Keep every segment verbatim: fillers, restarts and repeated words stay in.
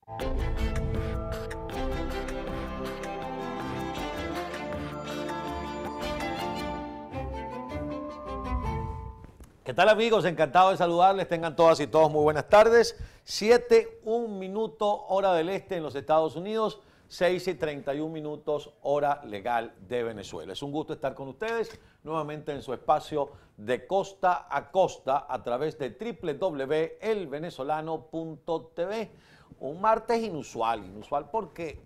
¿Qué tal, amigos? Encantado de saludarles. Tengan todas y todos muy buenas tardes. siete, un minuto, hora del este en los Estados Unidos. seis y treinta y un minutos, hora legal de Venezuela. Es un gusto estar con ustedes nuevamente en su espacio de costa a costa a través de doble u doble u doble u punto el venezolano punto t v. Un martes inusual, inusual porque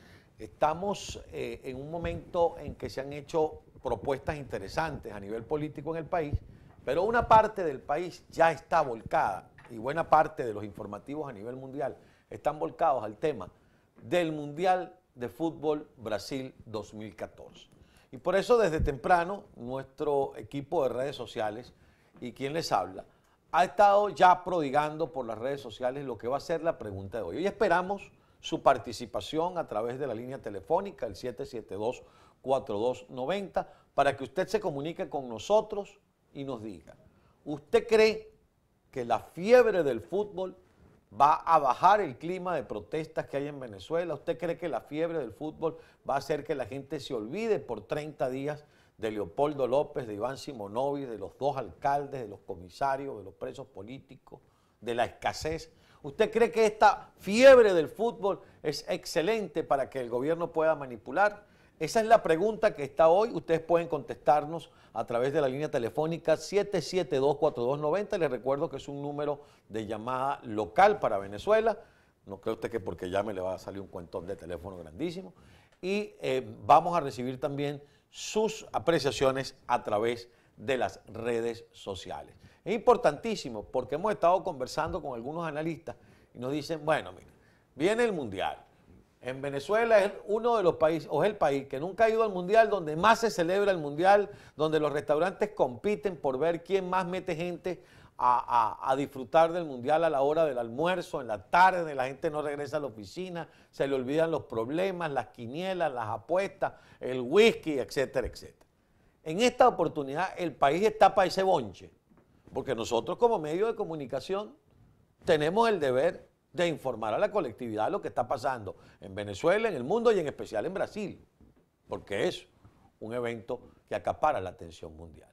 estamos eh, en un momento en que se han hecho propuestas interesantes a nivel político en el país, pero una parte del país ya está volcada y buena parte de los informativos a nivel mundial están volcados al tema del Mundial de Fútbol Brasil dos mil catorce. Y por eso desde temprano nuestro equipo de redes sociales y quien les habla ha estado ya prodigando por las redes sociales lo que va a ser la pregunta de hoy. Hoy esperamos su participación a través de la línea telefónica, el siete siete dos, cuatro dos nueve cero, para que usted se comunique con nosotros y nos diga, ¿usted cree que la fiebre del fútbol va a bajar el clima de protestas que hay en Venezuela? ¿Usted cree que la fiebre del fútbol va a hacer que la gente se olvide por treinta días de Leopoldo López, de Iván Simonovic, de los dos alcaldes, de los comisarios, de los presos políticos, de la escasez? ¿Usted cree que esta fiebre del fútbol es excelente para que el gobierno pueda manipular? Esa es la pregunta que está hoy. Ustedes pueden contestarnos a través de la línea telefónica siete siete dos, cuatro dos nueve cero. Les recuerdo que es un número de llamada local para Venezuela. No cree usted que porque llame le va a salir un cuentón de teléfono grandísimo. Y eh, vamos a recibir también sus apreciaciones a través de las redes sociales. Es importantísimo porque hemos estado conversando con algunos analistas y nos dicen, bueno, mira, viene el Mundial. En Venezuela es uno de los países, o es el país que nunca ha ido al Mundial, donde más se celebra el Mundial, donde los restaurantes compiten por ver quién más mete gente a, a, a disfrutar del Mundial a la hora del almuerzo, en la tarde, la gente no regresa a la oficina, se le olvidan los problemas, las quinielas, las apuestas, el whisky, etcétera, etcétera. En esta oportunidad el país está para ese bonche, porque nosotros como medio de comunicación tenemos el deber de informar a la colectividad lo que está pasando en Venezuela, en el mundo y en especial en Brasil, porque es un evento que acapara la atención mundial.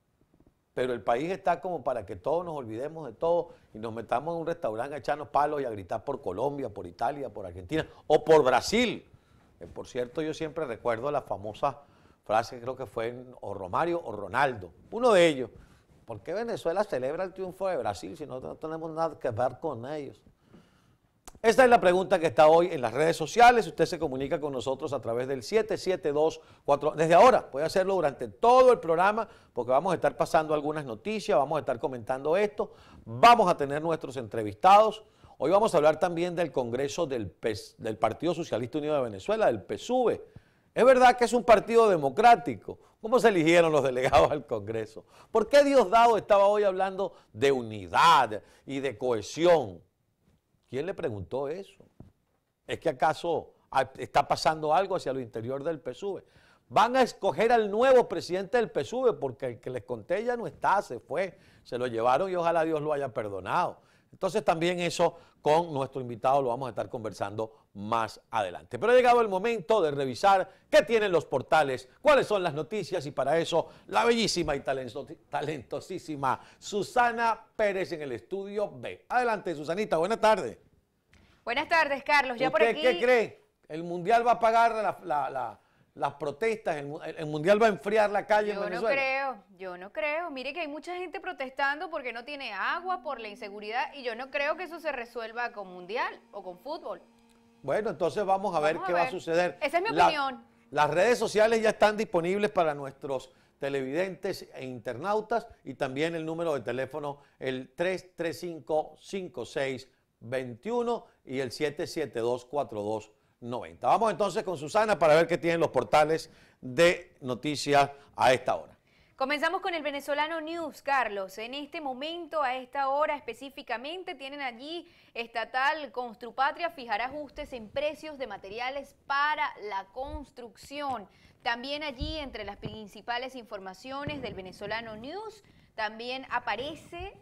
Pero el país está como para que todos nos olvidemos de todo y nos metamos en un restaurante a echarnos palos y a gritar por Colombia, por Italia, por Argentina o por Brasil. Que por cierto, yo siempre recuerdo la famosa frase, creo que fue en, o Romario o Ronaldo, uno de ellos. ¿Por qué Venezuela celebra el triunfo de Brasil si no, no tenemos nada que ver con ellos? Esta es la pregunta que está hoy en las redes sociales. Usted se comunica con nosotros a través del siete siete dos, cuatro. Desde ahora, puede hacerlo durante todo el programa porque vamos a estar pasando algunas noticias, vamos a estar comentando esto, vamos a tener nuestros entrevistados. Hoy vamos a hablar también del Congreso del, P E S, del Partido Socialista Unido de Venezuela, del P S U V. Es verdad que es un partido democrático. ¿Cómo se eligieron los delegados al Congreso? ¿Por qué Diosdado estaba hoy hablando de unidad y de cohesión? ¿Quién le preguntó eso? ¿Es que acaso está pasando algo hacia lo interior del P S U V? Van a escoger al nuevo presidente del P S U V porque el que les conté ya no está, se fue, se lo llevaron y ojalá Dios lo haya perdonado. Entonces también eso con nuestro invitado lo vamos a estar conversando más adelante. Pero ha llegado el momento de revisar qué tienen los portales, cuáles son las noticias y para eso la bellísima y talentosísima Susana Pérez en el estudio B. Adelante, Susanita, buenas tardes. Buenas tardes, Carlos. Ya por ¿Usted aquí... qué cree? ¿El Mundial va a pagar la, la, la, las protestas? ¿El, ¿El Mundial va a enfriar la calle en Venezuela? Yo no creo, yo no creo. Mire que hay mucha gente protestando porque no tiene agua, por la inseguridad, y yo no creo que eso se resuelva con Mundial o con fútbol. Bueno, entonces vamos a ver Vamos qué a va ver. a suceder. Esa es mi La- opinión. Las redes sociales ya están disponibles para nuestros televidentes e internautas y también el número de teléfono, el tres tres cinco, cinco seis dos uno y el siete siete dos, cuatro dos nueve cero. Vamos entonces con Susana para ver qué tienen los portales de noticias a esta hora. Comenzamos con el Venezolano News, Carlos. En este momento, a esta hora específicamente, tienen allí estatal Construpatria fijará ajustes en precios de materiales para la construcción. También allí, entre las principales informaciones del Venezolano News, también aparece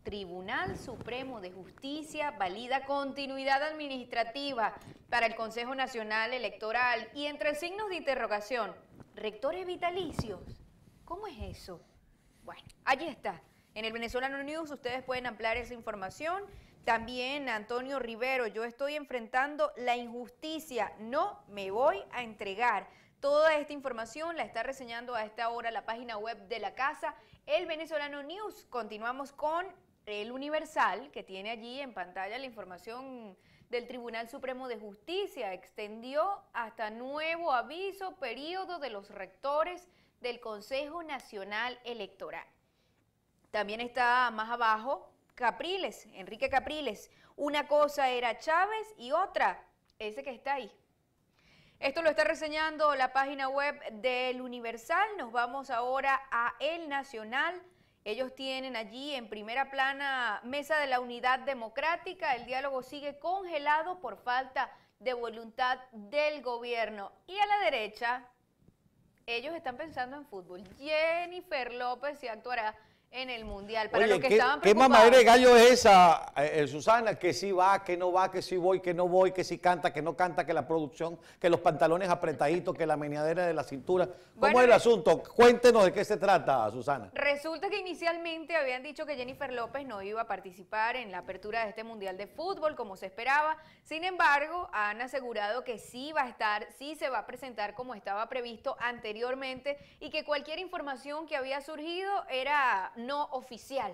Tribunal Supremo de Justicia valida continuidad administrativa para el Consejo Nacional Electoral y entre signos de interrogación, rectores vitalicios. ¿Cómo es eso? Bueno, allí está. En el Venezolano News ustedes pueden ampliar esa información. También Antonio Rivero, yo estoy enfrentando la injusticia, no me voy a entregar. Toda esta información la está reseñando a esta hora la página web de la casa, El Venezolano News. Continuamos con El Universal, que tiene allí en pantalla la información del Tribunal Supremo de Justicia. Extendió hasta nuevo aviso periodo de los rectores del Consejo Nacional Electoral. También está más abajo Capriles, Enrique Capriles. Una cosa era Chávez y otra, ese que está ahí. Esto lo está reseñando la página web del Universal. Nos vamos ahora a El Nacional. Ellos tienen allí en primera plana Mesa de la Unidad Democrática. El diálogo sigue congelado por falta de voluntad del gobierno. Y a la derecha, ellos están pensando en fútbol. Jennifer López se actuará en el Mundial. Para Oye, los que ¿qué, estaban ¿qué preocupados. mamadera de gallo es esa, eh, Susana? Que si va, que no va, que si voy, que no voy, que si canta, que no canta, que la producción, que los pantalones apretaditos, que la meneadera de la cintura. ¿Cómo Bueno, es el asunto? Cuéntenos de qué se trata, Susana. Resulta que inicialmente habían dicho que Jennifer López no iba a participar en la apertura de este Mundial de Fútbol como se esperaba. Sin embargo, han asegurado que sí va a estar, sí se va a presentar como estaba previsto anteriormente y que cualquier información que había surgido era no oficial.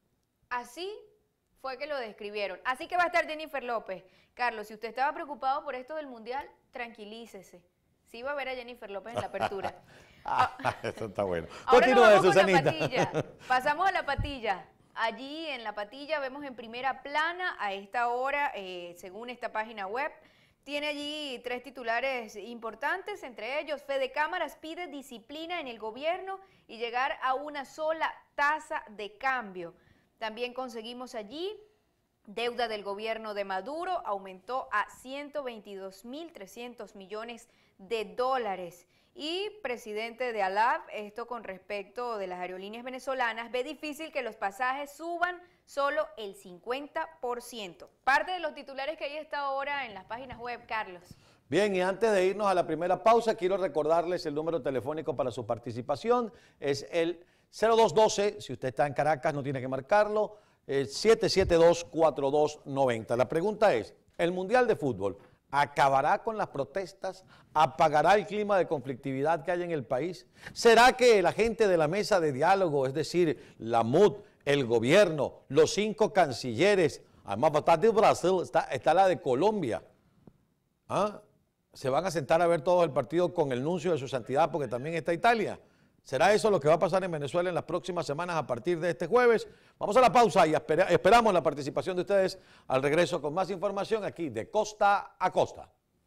Así fue que lo describieron. Así que va a estar Jennifer López. Carlos, si usted estaba preocupado por esto del Mundial, tranquilícese. Sí va a ver a Jennifer López en la apertura. Ah, eso está bueno. Ahora nos Continúa, vamos con la Susanita. patilla. Pasamos a la patilla. Allí en la patilla vemos en primera plana a esta hora, eh, según esta página web, tiene allí tres titulares importantes, entre ellos Fede Cámaras pide disciplina en el gobierno y llegar a una sola tasa de cambio. También conseguimos allí deuda del gobierno de Maduro, aumentó a ciento veintidós mil trescientos millones de dólares. Y presidente de ALAV, esto con respecto de las aerolíneas venezolanas, ve difícil que los pasajes suban solo el cincuenta por ciento. Parte de los titulares que hay esta ahora en las páginas web, Carlos. Bien, y antes de irnos a la primera pausa, quiero recordarles el número telefónico para su participación. Es el cero dos uno dos, si usted está en Caracas no tiene que marcarlo, eh, siete siete dos, cuatro dos nueve cero. La pregunta es, ¿el Mundial de Fútbol acabará con las protestas? ¿Apagará el clima de conflictividad que hay en el país? ¿Será que la gente de la mesa de diálogo, es decir, la M U D, el gobierno, los cinco cancilleres, además está de Brasil, está, está la de Colombia, ¿ah? se van a sentar a ver todo el partido con el nuncio de su santidad porque también está Italia? ¿Será eso lo que va a pasar en Venezuela en las próximas semanas a partir de este jueves? Vamos a la pausa y espera, esperamos la participación de ustedes al regreso con más información aquí de Costa a Costa.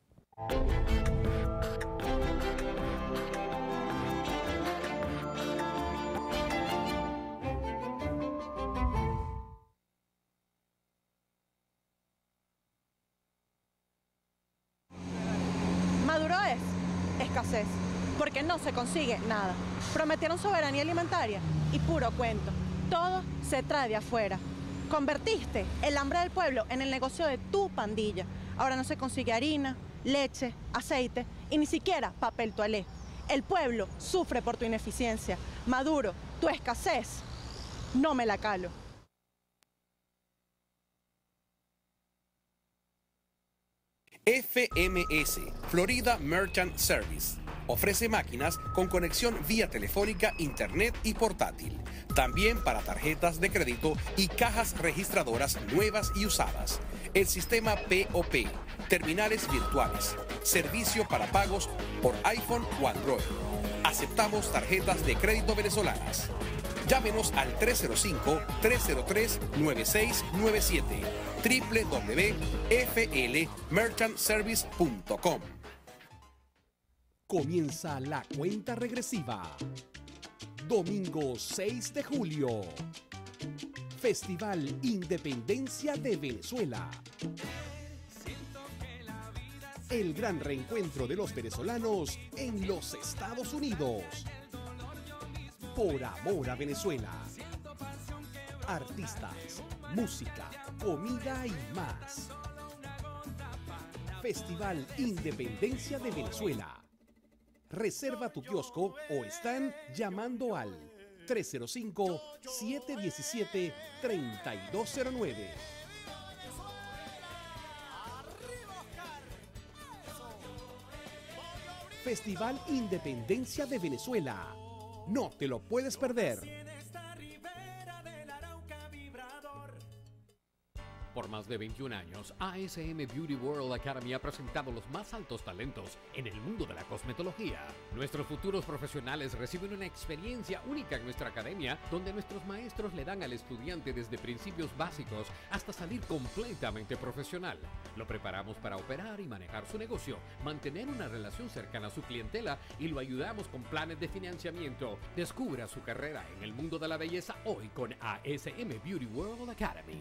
Maduro es escasez, porque no se consigue nada. Prometieron soberanía alimentaria y puro cuento. Todo se trae de afuera. Convertiste el hambre del pueblo en el negocio de tu pandilla. Ahora no se consigue harina, leche, aceite y ni siquiera papel toalé. El pueblo sufre por tu ineficiencia. Maduro, tu escasez, no me la calo. F M S, Florida Merchant Service. Ofrece máquinas con conexión vía telefónica, internet y portátil. También para tarjetas de crédito y cajas registradoras nuevas y usadas. El sistema P O P, terminales virtuales, servicio para pagos por iPhone o Android. Aceptamos tarjetas de crédito venezolanas. Llámenos al tres cero cinco, tres cero tres, nueve seis nueve siete, doble u doble u doble u punto f l merchant service punto com. Comienza la cuenta regresiva. Domingo seis de julio. Festival Independencia de Venezuela. El gran reencuentro de los venezolanos en los Estados Unidos. Por amor a Venezuela. artistas, música, comida y más. Festival Independencia de Venezuela. Reserva tu kiosco o están llamando al tres cero cinco, siete uno siete, tres dos cero nueve. Festival Independencia de Venezuela. No te lo puedes perder. Por más de veintiún años, A S M Beauty World Academy ha presentado los más altos talentos en el mundo de la cosmetología. Nuestros futuros profesionales reciben una experiencia única en nuestra academia, donde nuestros maestros le dan al estudiante desde principios básicos hasta salir completamente profesional. Lo preparamos para operar y manejar su negocio, mantener una relación cercana a su clientela y lo ayudamos con planes de financiamiento. Descubra su carrera en el mundo de la belleza hoy con A S M Beauty World Academy.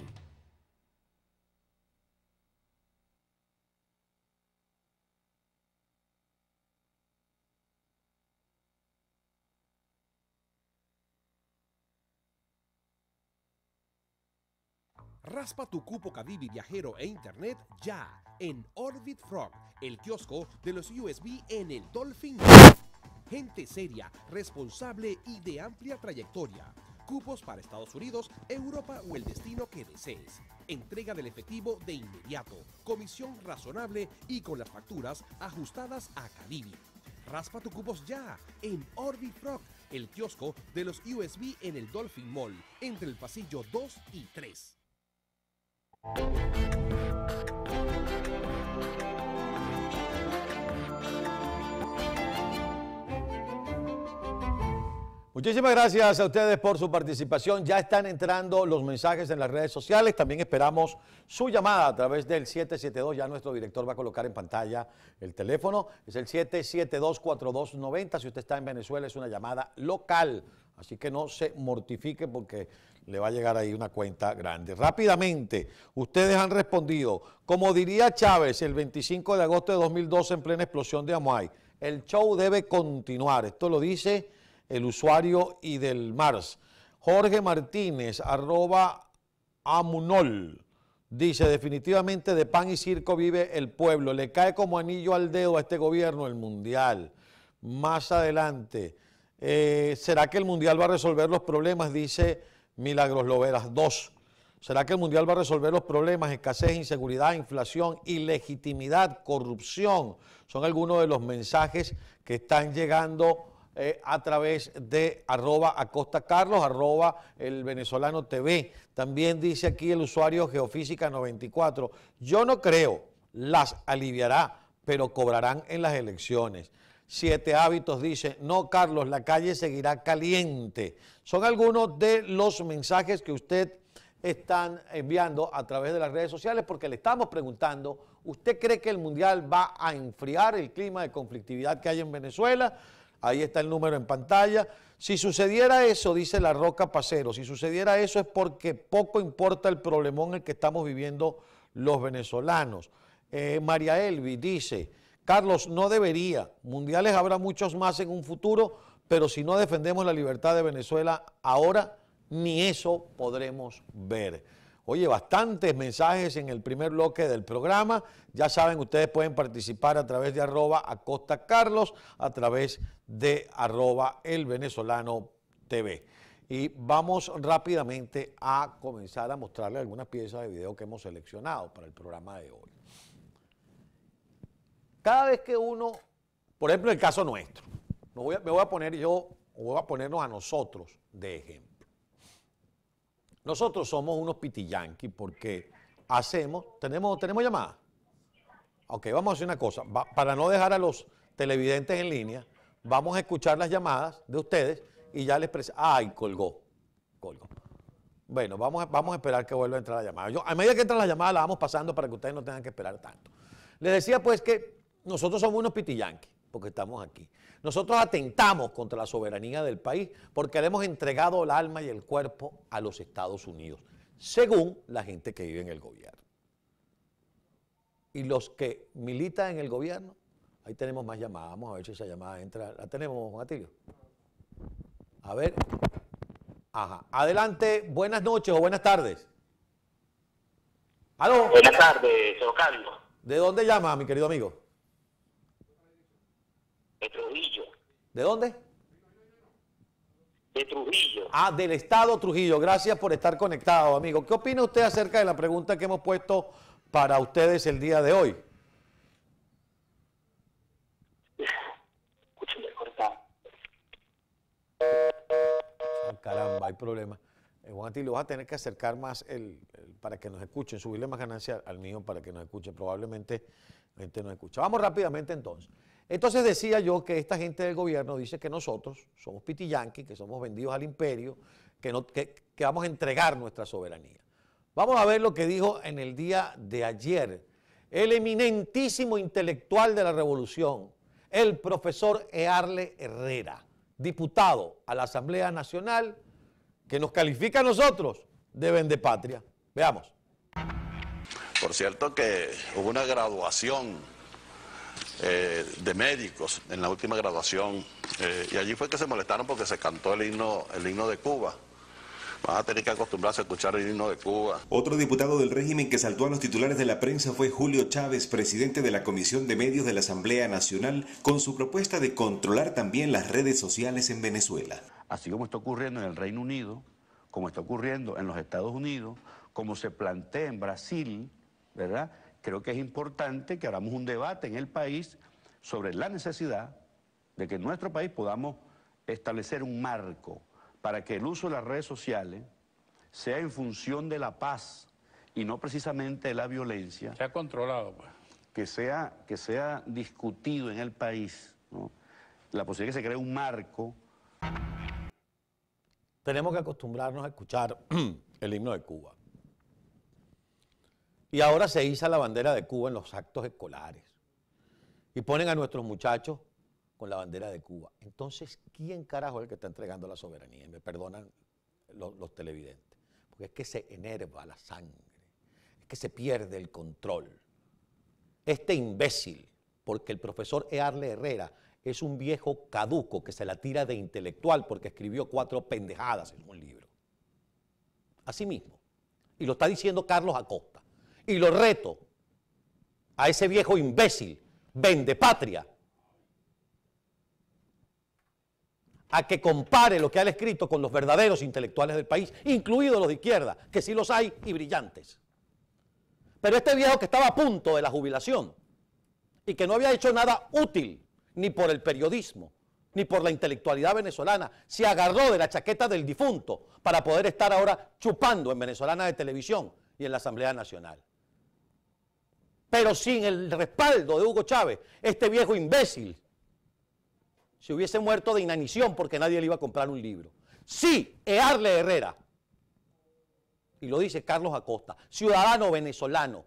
Raspa tu cupo Cadivi viajero e internet ya en Orbit Frog, el kiosco de los U S B en el Dolphin. Gente seria, responsable y de amplia trayectoria. Cupos para Estados Unidos, Europa o el destino que desees. Entrega del efectivo de inmediato, comisión razonable y con las facturas ajustadas a Cadivi. Raspa tu cupos ya en Orbit Frog, el kiosco de los U S B en el Dolphin Mall, entre el pasillo dos y tres. Muchísimas gracias a ustedes por su participación. Ya están entrando los mensajes en las redes sociales. También esperamos su llamada a través del siete siete dos. Ya nuestro director va a colocar en pantalla el teléfono. Es el siete siete dos, cuatro dos nueve cero. Si usted está en Venezuela, es una llamada local. Así que no se mortifique porque le va a llegar ahí una cuenta grande. Rápidamente, ustedes han respondido. Como diría Chávez el veinticinco de agosto de dos mil doce en plena explosión de Amuay, el show debe continuar. Esto lo dice el usuario y del Mars. Jorge Martínez, arroba Amunol, dice, definitivamente de pan y circo vive el pueblo. Le cae como anillo al dedo a este gobierno el Mundial. Más adelante, eh, ¿será que el Mundial va a resolver los problemas? Dice Milagros Loveras. Dos, ¿será que el Mundial va a resolver los problemas? Escasez, inseguridad, inflación, ilegitimidad, corrupción. Son algunos de los mensajes que están llegando Eh, a través de arroba Acosta Carlos, arroba el venezolano T V. También dice aquí el usuario Geofísica noventa y cuatro, yo no creo, las aliviará, pero cobrarán en las elecciones. Siete Hábitos dice, no Carlos, la calle seguirá caliente. Son algunos de los mensajes que usted están enviando a través de las redes sociales porque le estamos preguntando, ¿usted cree que el Mundial va a enfriar el clima de conflictividad que hay en Venezuela? Ahí está el número en pantalla. Si sucediera eso, dice La Roca Pacero, si sucediera eso es porque poco importa el problemón en el que estamos viviendo los venezolanos. Eh, María Elvi dice, Carlos, no debería, mundiales habrá muchos más en un futuro, pero si no defendemos la libertad de Venezuela ahora, ni eso podremos ver. Oye, bastantes mensajes en el primer bloque del programa. Ya saben, ustedes pueden participar a través de arroba Acosta Carlos, a través de arroba el venezolano T V. Y vamos rápidamente a comenzar a mostrarles algunas piezas de video que hemos seleccionado para el programa de hoy. Cada vez que uno, por ejemplo, el caso nuestro, me voy a, me voy a poner yo, o voy a ponernos a nosotros de ejemplo. Nosotros somos unos pitillanquis porque hacemos, ¿tenemos, ¿tenemos llamada? Ok, vamos a hacer una cosa, va, para no dejar a los televidentes en línea, vamos a escuchar las llamadas de ustedes y ya les presento. ¡Ay, colgó! Colgó. Bueno, vamos a, vamos a esperar que vuelva a entrar la llamada. Yo, a medida que entra la llamada la vamos pasando para que ustedes no tengan que esperar tanto. Les decía pues que nosotros somos unos pitillanquis porque estamos aquí. Nosotros atentamos contra la soberanía del país porque le hemos entregado el alma y el cuerpo a los Estados Unidos, según la gente que vive en el gobierno. Y los que militan en el gobierno, ahí tenemos más llamadas, vamos a ver si esa llamada entra. ¿La tenemos, Juan Atilio? A ver, Ajá. Adelante, buenas noches o buenas tardes. ¿Aló? Buenas tardes, señor Carlos. ¿De dónde llama, mi querido amigo? De Trujillo. ¿De dónde? De Trujillo. Ah, del estado Trujillo. Gracias por estar conectado, amigo. ¿Qué opina usted acerca de la pregunta que hemos puesto para ustedes el día de hoy? Escúchame, corta. Oh, caramba, hay problema. Eh, Juan Atilio, vas a tener que acercar más el, el- para que nos escuchen, subirle más ganancia al mío para que nos escuchen. Probablemente la gente nos escucha. Vamos rápidamente entonces. Entonces decía yo que esta gente del gobierno dice que nosotros somos pitiyanqui, que somos vendidos al imperio, que, no, que, que vamos a entregar nuestra soberanía. Vamos a ver lo que dijo en el día de ayer el eminentísimo intelectual de la revolución, el profesor Earle Herrera, diputado a la Asamblea Nacional, que nos califica a nosotros de vendepatria. Veamos. Por cierto que hubo una graduación eh, de médicos en la última graduación eh, y allí fue que se molestaron porque se cantó el himno, el himno de Cuba. Van a tener que acostumbrarse a escuchar el himno de Cuba. Otro diputado del régimen que saltó a los titulares de la prensa fue Julio Chávez, presidente de la Comisión de Medios de la Asamblea Nacional, con su propuesta de controlar también las redes sociales en Venezuela. Así como está ocurriendo en el Reino Unido, como está ocurriendo en los Estados Unidos, como se plantea en Brasil, ¿verdad? Creo que es importante que hagamos un debate en el país sobre la necesidad de que en nuestro país podamos establecer un marco para que el uso de las redes sociales sea en función de la paz y no precisamente de la violencia. Se ha controlado, pues. Que sea, que sea discutido en el país, ¿no? La posibilidad de que se cree un marco. Tenemos que acostumbrarnos a escuchar el himno de Cuba. Y ahora se iza la bandera de Cuba en los actos escolares. Y ponen a nuestros muchachos con la bandera de Cuba. Entonces, ¿quién carajo es el que está entregando la soberanía? Y me perdonan los, los televidentes. Porque es que se enerva la sangre. Es que se pierde el control. Este imbécil, porque el profesor Earle Herrera es un viejo caduco que se la tira de intelectual porque escribió cuatro pendejadas en un libro. Así mismo. Y lo está diciendo Carlos Acosta. Y lo reto a ese viejo imbécil, vendepatria, a que compare lo que ha escrito con los verdaderos intelectuales del país, incluidos los de izquierda, que sí los hay y brillantes. Pero este viejo que estaba a punto de la jubilación y que no había hecho nada útil ni por el periodismo, ni por la intelectualidad venezolana, se agarró de la chaqueta del difunto para poder estar ahora chupando en Venezolana de Televisión y en la Asamblea Nacional. Pero sin el respaldo de Hugo Chávez, este viejo imbécil se hubiese muerto de inanición porque nadie le iba a comprar un libro. Sí, Earle Herrera, y lo dice Carlos Acosta, ciudadano venezolano.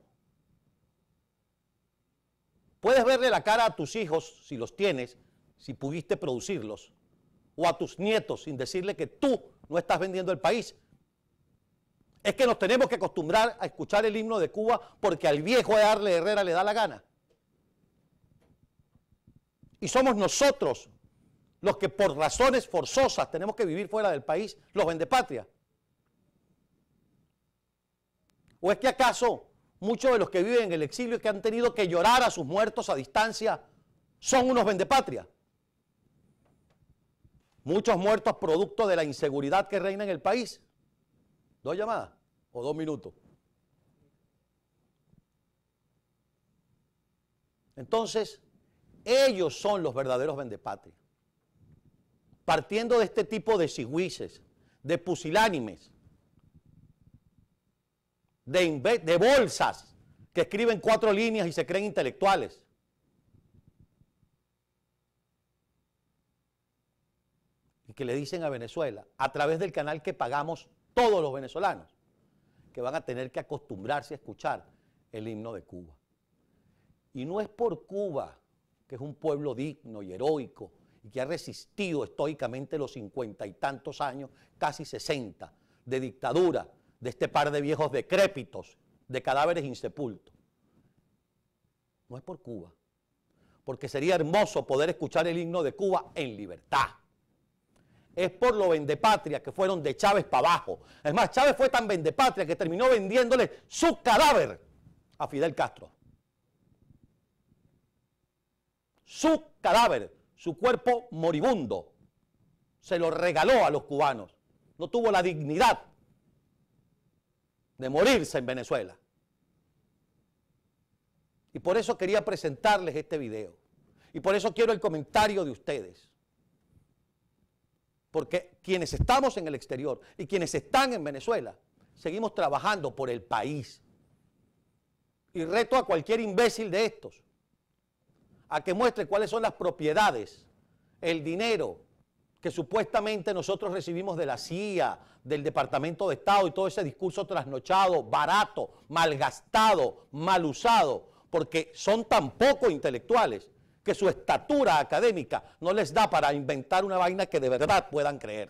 Puedes verle la cara a tus hijos, si los tienes, si pudiste producirlos, o a tus nietos sin decirle que tú no estás vendiendo el país. Es que nos tenemos que acostumbrar a escuchar el himno de Cuba porque al viejo Earle Herrera le da la gana. Y somos nosotros los que por razones forzosas tenemos que vivir fuera del país, los vendepatria. ¿O es que acaso muchos de los que viven en el exilio y que han tenido que llorar a sus muertos a distancia son unos vendepatria? Muchos muertos producto de la inseguridad que reina en el país. ¿Dos llamadas o dos minutos? Entonces, ellos son los verdaderos vendepatria. Partiendo de este tipo de sigüices, de pusilánimes, de, de bolsas que escriben cuatro líneas y se creen intelectuales. Y que le dicen a Venezuela, a través del canal que pagamos todos los venezolanos, que van a tener que acostumbrarse a escuchar el himno de Cuba. Y no es por Cuba, que es un pueblo digno y heroico, y que ha resistido estoicamente los cincuenta y tantos años, casi sesenta, de dictadura, de este par de viejos decrépitos, de cadáveres insepultos. No es por Cuba, porque sería hermoso poder escuchar el himno de Cuba en libertad. es por lo vendepatria que fueron de Chávez para abajo. Es más, Chávez fue tan vendepatria que terminó vendiéndole su cadáver a Fidel Castro. Su cadáver, su cuerpo moribundo, se lo regaló a los cubanos. No tuvo la dignidad de morirse en Venezuela. Y por eso quería presentarles este video. Y por eso quiero el comentario de ustedes. Porque quienes estamos en el exterior y quienes están en Venezuela, seguimos trabajando por el país. Y reto a cualquier imbécil de estos a que muestre cuáles son las propiedades, el dinero que supuestamente nosotros recibimos de la C I A, del Departamento de Estado y todo ese discurso trasnochado, barato, malgastado, mal usado, porque son tan poco intelectuales que su estatura académica no les da para inventar una vaina que de verdad puedan creer.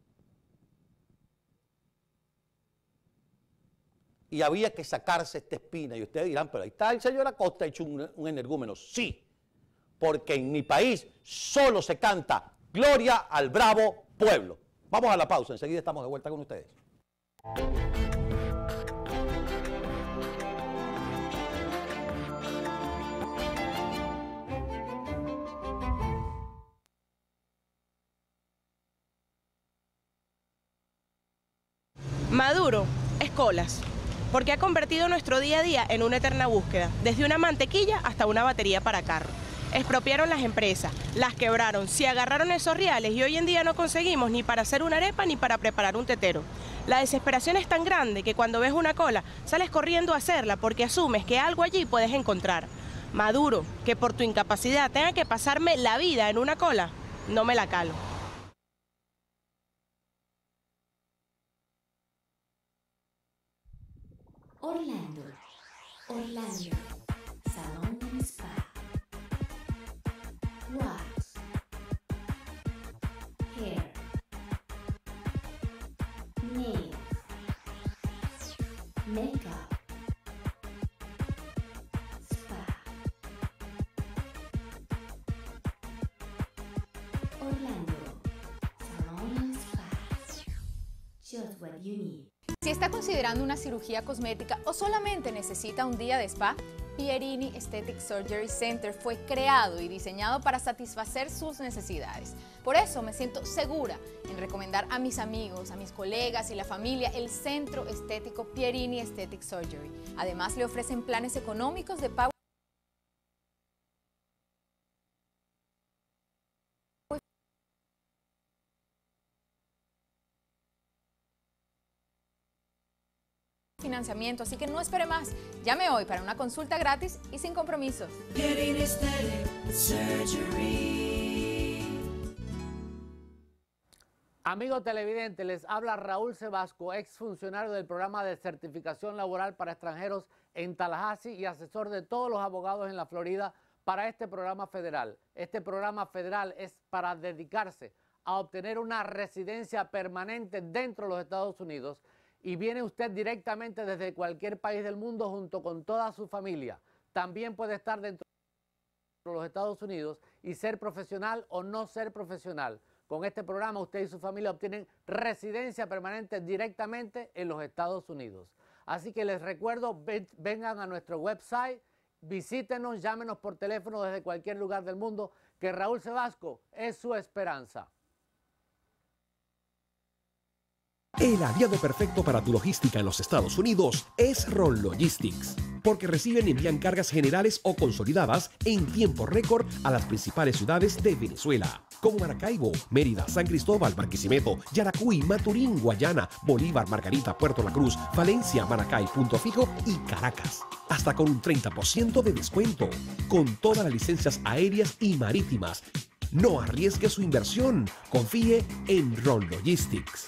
Y había que sacarse esta espina. Y ustedes dirán, pero ahí está el señor Acosta hecho un, un energúmeno. Sí, porque en mi país solo se canta gloria al bravo pueblo. Vamos a la pausa, enseguida estamos de vuelta con ustedes. Maduro es colas, porque ha convertido nuestro día a día en una eterna búsqueda, desde una mantequilla hasta una batería para carro. Expropiaron las empresas, las quebraron, se agarraron esos reales y hoy en día no conseguimos ni para hacer una arepa ni para preparar un tetero. La desesperación es tan grande que cuando ves una cola sales corriendo a hacerla porque asumes que algo allí puedes encontrar. Maduro, que por tu incapacidad tenga que pasarme la vida en una cola, no me la calo. Orlando, Orlando, Salón and Spa, Wax, Hair, Nails, Makeup, Spa. Orlando, Salón and Spa, just what you need. Si está considerando una cirugía cosmética o solamente necesita un día de spa, Pierini Aesthetic Surgery Center fue creado y diseñado para satisfacer sus necesidades. Por eso me siento segura en recomendar a mis amigos, a mis colegas y la familia el Centro Estético Pierini Aesthetic Surgery. Además, le ofrecen planes económicos de pago financiamiento, así que no espere más. Llame hoy para una consulta gratis y sin compromisos. Amigos televidentes, les habla Raúl Sebasco, exfuncionario del programa de certificación laboral para extranjeros en Tallahassee y asesor de todos los abogados en la Florida para este programa federal. Este programa federal es para dedicarse a obtener una residencia permanente dentro de los Estados Unidos. Y viene usted directamente desde cualquier país del mundo junto con toda su familia. También puede estar dentro de los Estados Unidos y ser profesional o no ser profesional. Con este programa usted y su familia obtienen residencia permanente directamente en los Estados Unidos. Así que les recuerdo, vengan a nuestro website, visítenos, llámenos por teléfono desde cualquier lugar del mundo, que Raúl Sebasco es su esperanza. El aliado perfecto para tu logística en los Estados Unidos es Ron Logistics, porque reciben y envían cargas generales o consolidadas en tiempo récord a las principales ciudades de Venezuela, como Maracaibo, Mérida, San Cristóbal, Barquisimeto, Yaracuy, Maturín, Guayana, Bolívar, Margarita, Puerto La Cruz, Valencia, Maracay, Punto Fijo y Caracas. Hasta con un treinta por ciento de descuento, con todas las licencias aéreas y marítimas. No arriesgue su inversión, confíe en Ron Logistics.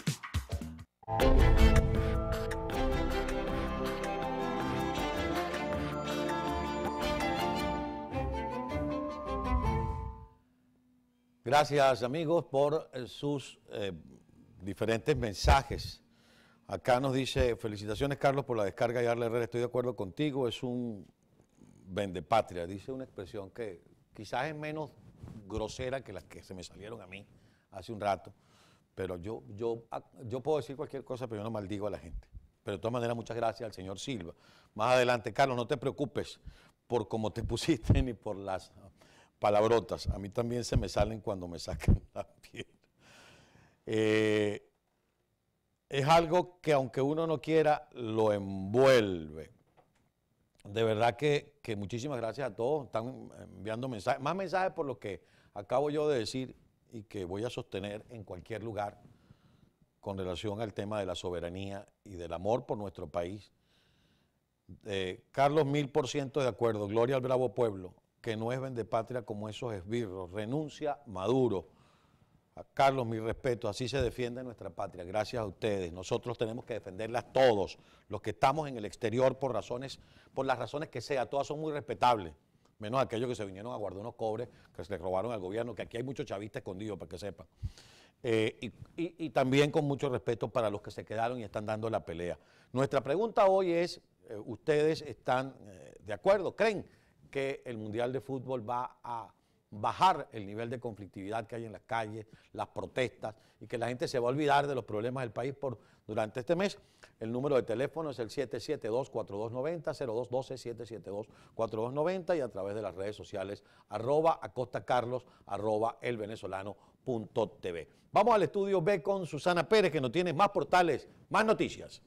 Gracias, amigos, por eh, sus eh, diferentes mensajes. Acá nos dice, felicitaciones, Carlos, por la descarga de Arle Herrera, estoy de acuerdo contigo, es un vendepatria, dice una expresión que quizás es menos grosera que las que se me salieron a mí hace un rato, pero yo, yo, yo puedo decir cualquier cosa, pero yo no maldigo a la gente. Pero de todas maneras, muchas gracias al señor Silva. Más adelante, Carlos, no te preocupes por cómo te pusiste ni por las palabrotas. A mí también se me salen cuando me sacan la piel. Eh, es algo que aunque uno no quiera, lo envuelve. De verdad que, que muchísimas gracias a todos. Están enviando mensajes, más mensajes por lo que acabo yo de decir y que voy a sostener en cualquier lugar con relación al tema de la soberanía y del amor por nuestro país. Eh, Carlos, mil por ciento de acuerdo. Gloria al bravo pueblo, que no es vendepatria como esos esbirros. Renuncia Maduro. A Carlos, mi respeto, así se defiende nuestra patria, gracias a ustedes. Nosotros tenemos que defenderlas todos, los que estamos en el exterior por razones, por las razones que sea, todas son muy respetables, menos aquellos que se vinieron a guardar unos cobres que se le robaron al gobierno, que aquí hay muchos chavistas escondidos, para que sepan. Eh, y, y, y también con mucho respeto para los que se quedaron y están dando la pelea. Nuestra pregunta hoy es, eh, ¿ustedes están eh, de acuerdo? ¿Creen que el Mundial de Fútbol va a bajar el nivel de conflictividad que hay en las calles, las protestas, y que la gente se va a olvidar de los problemas del país por, durante este mes? El número de teléfono es el siete siete dos, cuatro dos nueve cero, cero dos uno dos, siete siete dos, cuatro dos nueve cero, y a través de las redes sociales, arroba acostacarlos, arroba elvenezolano.tv. Vamos al estudio B con Susana Pérez, que nos tiene más portales, más noticias.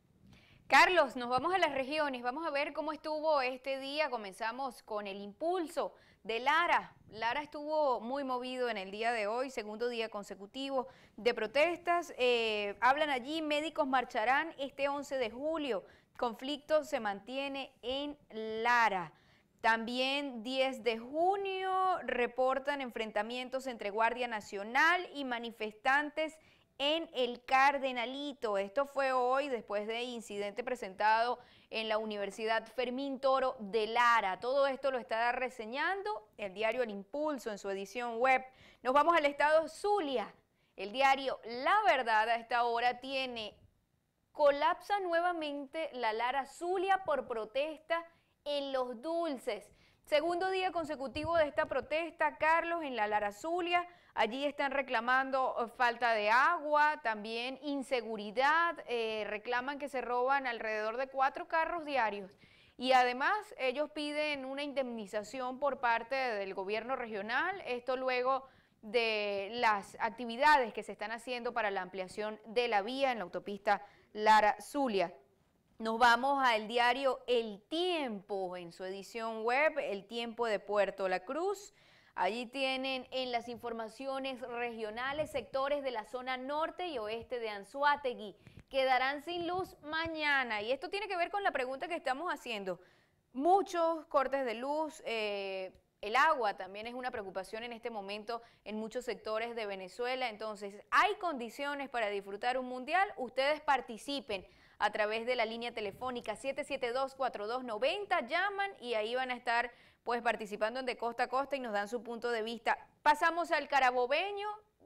Carlos, nos vamos a las regiones, vamos a ver cómo estuvo este día. Comenzamos con el impulso de Lara. Lara estuvo muy movido en el día de hoy, segundo día consecutivo de protestas. Eh, hablan allí, médicos marcharán este once de julio. Conflicto se mantiene en Lara. También diez de junio reportan enfrentamientos entre Guardia Nacional y manifestantes en el Cardenalito. Esto fue hoy después de incidente presentado en la Universidad Fermín Toro de Lara. Todo esto lo está reseñando el diario El Impulso en su edición web. Nos vamos al estado Zulia. El diario La Verdad a esta hora tiene: colapsa nuevamente la Lara Zulia por protesta en Los Dulces. Segundo día consecutivo de esta protesta, Carlos, en la Lara Zulia. Allí están reclamando falta de agua, también inseguridad, eh, reclaman que se roban alrededor de cuatro carros diarios. Y además ellos piden una indemnización por parte del gobierno regional, esto luego de las actividades que se están haciendo para la ampliación de la vía en la autopista Lara Zulia. Nos vamos al diario El Tiempo, en su edición web, El Tiempo de Puerto La Cruz. Allí tienen en las informaciones regionales sectores de la zona norte y oeste de Anzoátegui quedarán sin luz mañana. Y esto tiene que ver con la pregunta que estamos haciendo. Muchos cortes de luz, eh, el agua también es una preocupación en este momento en muchos sectores de Venezuela. Entonces, ¿hay condiciones para disfrutar un mundial? Ustedes participen a través de la línea telefónica siete siete dos, cuatro dos nueve cero, llaman y ahí van a estar pues participando en De Costa a Costa y nos dan su punto de vista. Pasamos al carabobeño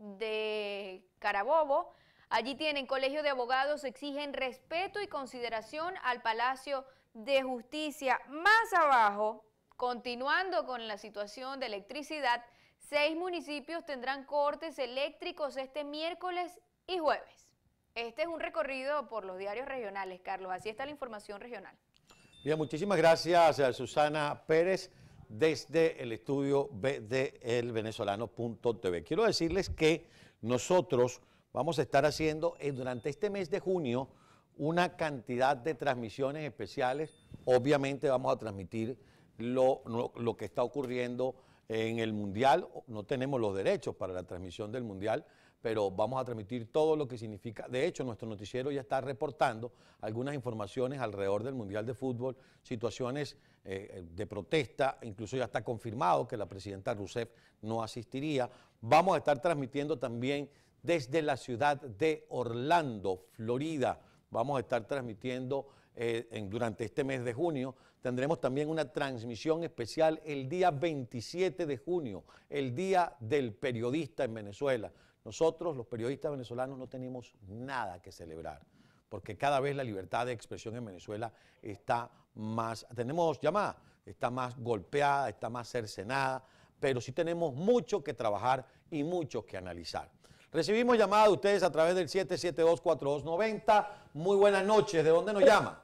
de Carabobo. Allí tienen: Colegio de Abogados exigen respeto y consideración al Palacio de Justicia. Más abajo, continuando con la situación de electricidad, seis municipios tendrán cortes eléctricos este miércoles y jueves. Este es un recorrido por los diarios regionales, Carlos. Así está la información regional. Bien, muchísimas gracias a Susana Pérez desde el estudio B de el venezolano punto t v. Quiero decirles que nosotros vamos a estar haciendo eh, durante este mes de junio una cantidad de transmisiones especiales. Obviamente vamos a transmitir lo, lo, lo que está ocurriendo en el Mundial. No tenemos los derechos para la transmisión del Mundial, pero vamos a transmitir todo lo que significa. De hecho, nuestro noticiero ya está reportando algunas informaciones alrededor del Mundial de Fútbol, situaciones eh, de protesta, incluso ya está confirmado que la presidenta Rousseff no asistiría. Vamos a estar transmitiendo también desde la ciudad de Orlando, Florida. Vamos a estar transmitiendo eh, en, durante este mes de junio. Tendremos también una transmisión especial el día veintisiete de junio, el Día del Periodista en Venezuela. Nosotros, los periodistas venezolanos, no tenemos nada que celebrar, porque cada vez la libertad de expresión en Venezuela está más, tenemos llamada, está más golpeada, está más cercenada, pero sí tenemos mucho que trabajar y mucho que analizar. Recibimos llamadas de ustedes a través del siete siete dos, cuatro dos nueve cero. Muy buenas noches. ¿De dónde nos llama?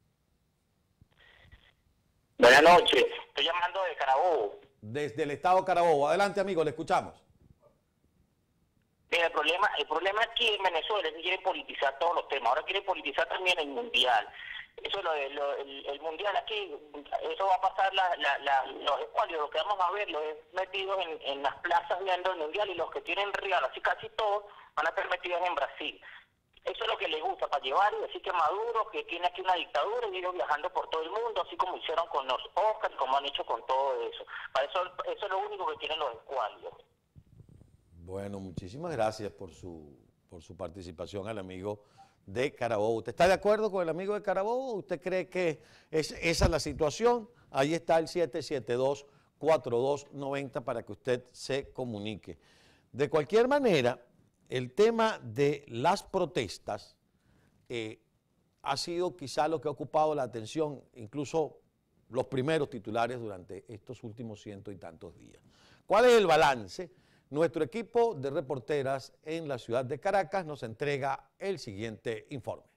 Buenas noches. Estoy llamando de Carabobo. Desde el estado Carabobo. Adelante, amigo, le escuchamos. Mira, el problema, el problema aquí en Venezuela es que quieren politizar todos los temas. Ahora quieren politizar también el mundial. Eso lo, lo, el, el mundial aquí, eso va a pasar la, la, la, los escualios, lo que vamos a ver, los metidos en, en las plazas viendo el mundial, y los que tienen real, así casi todos, van a estar metidos en Brasil. Eso es lo que les gusta, para llevar y decir que Maduro, que tiene aquí una dictadura, y ellos viajando por todo el mundo, así como hicieron con los Oscars, como han hecho con todo eso. Para eso, eso es lo único que tienen los escualios. Bueno, muchísimas gracias por su, por su participación al amigo de Carabobo. ¿Usted está de acuerdo con el amigo de Carabobo? ¿Usted cree que es, esa es la situación? Ahí está el siete siete dos, cuatro dos nueve cero para que usted se comunique. De cualquier manera, el tema de las protestas eh, ha sido quizá lo que ha ocupado la atención, incluso los primeros titulares durante estos últimos ciento y tantos días. ¿Cuál es el balance? Nuestro equipo de reporteras en la ciudad de Caracas nos entrega el siguiente informe.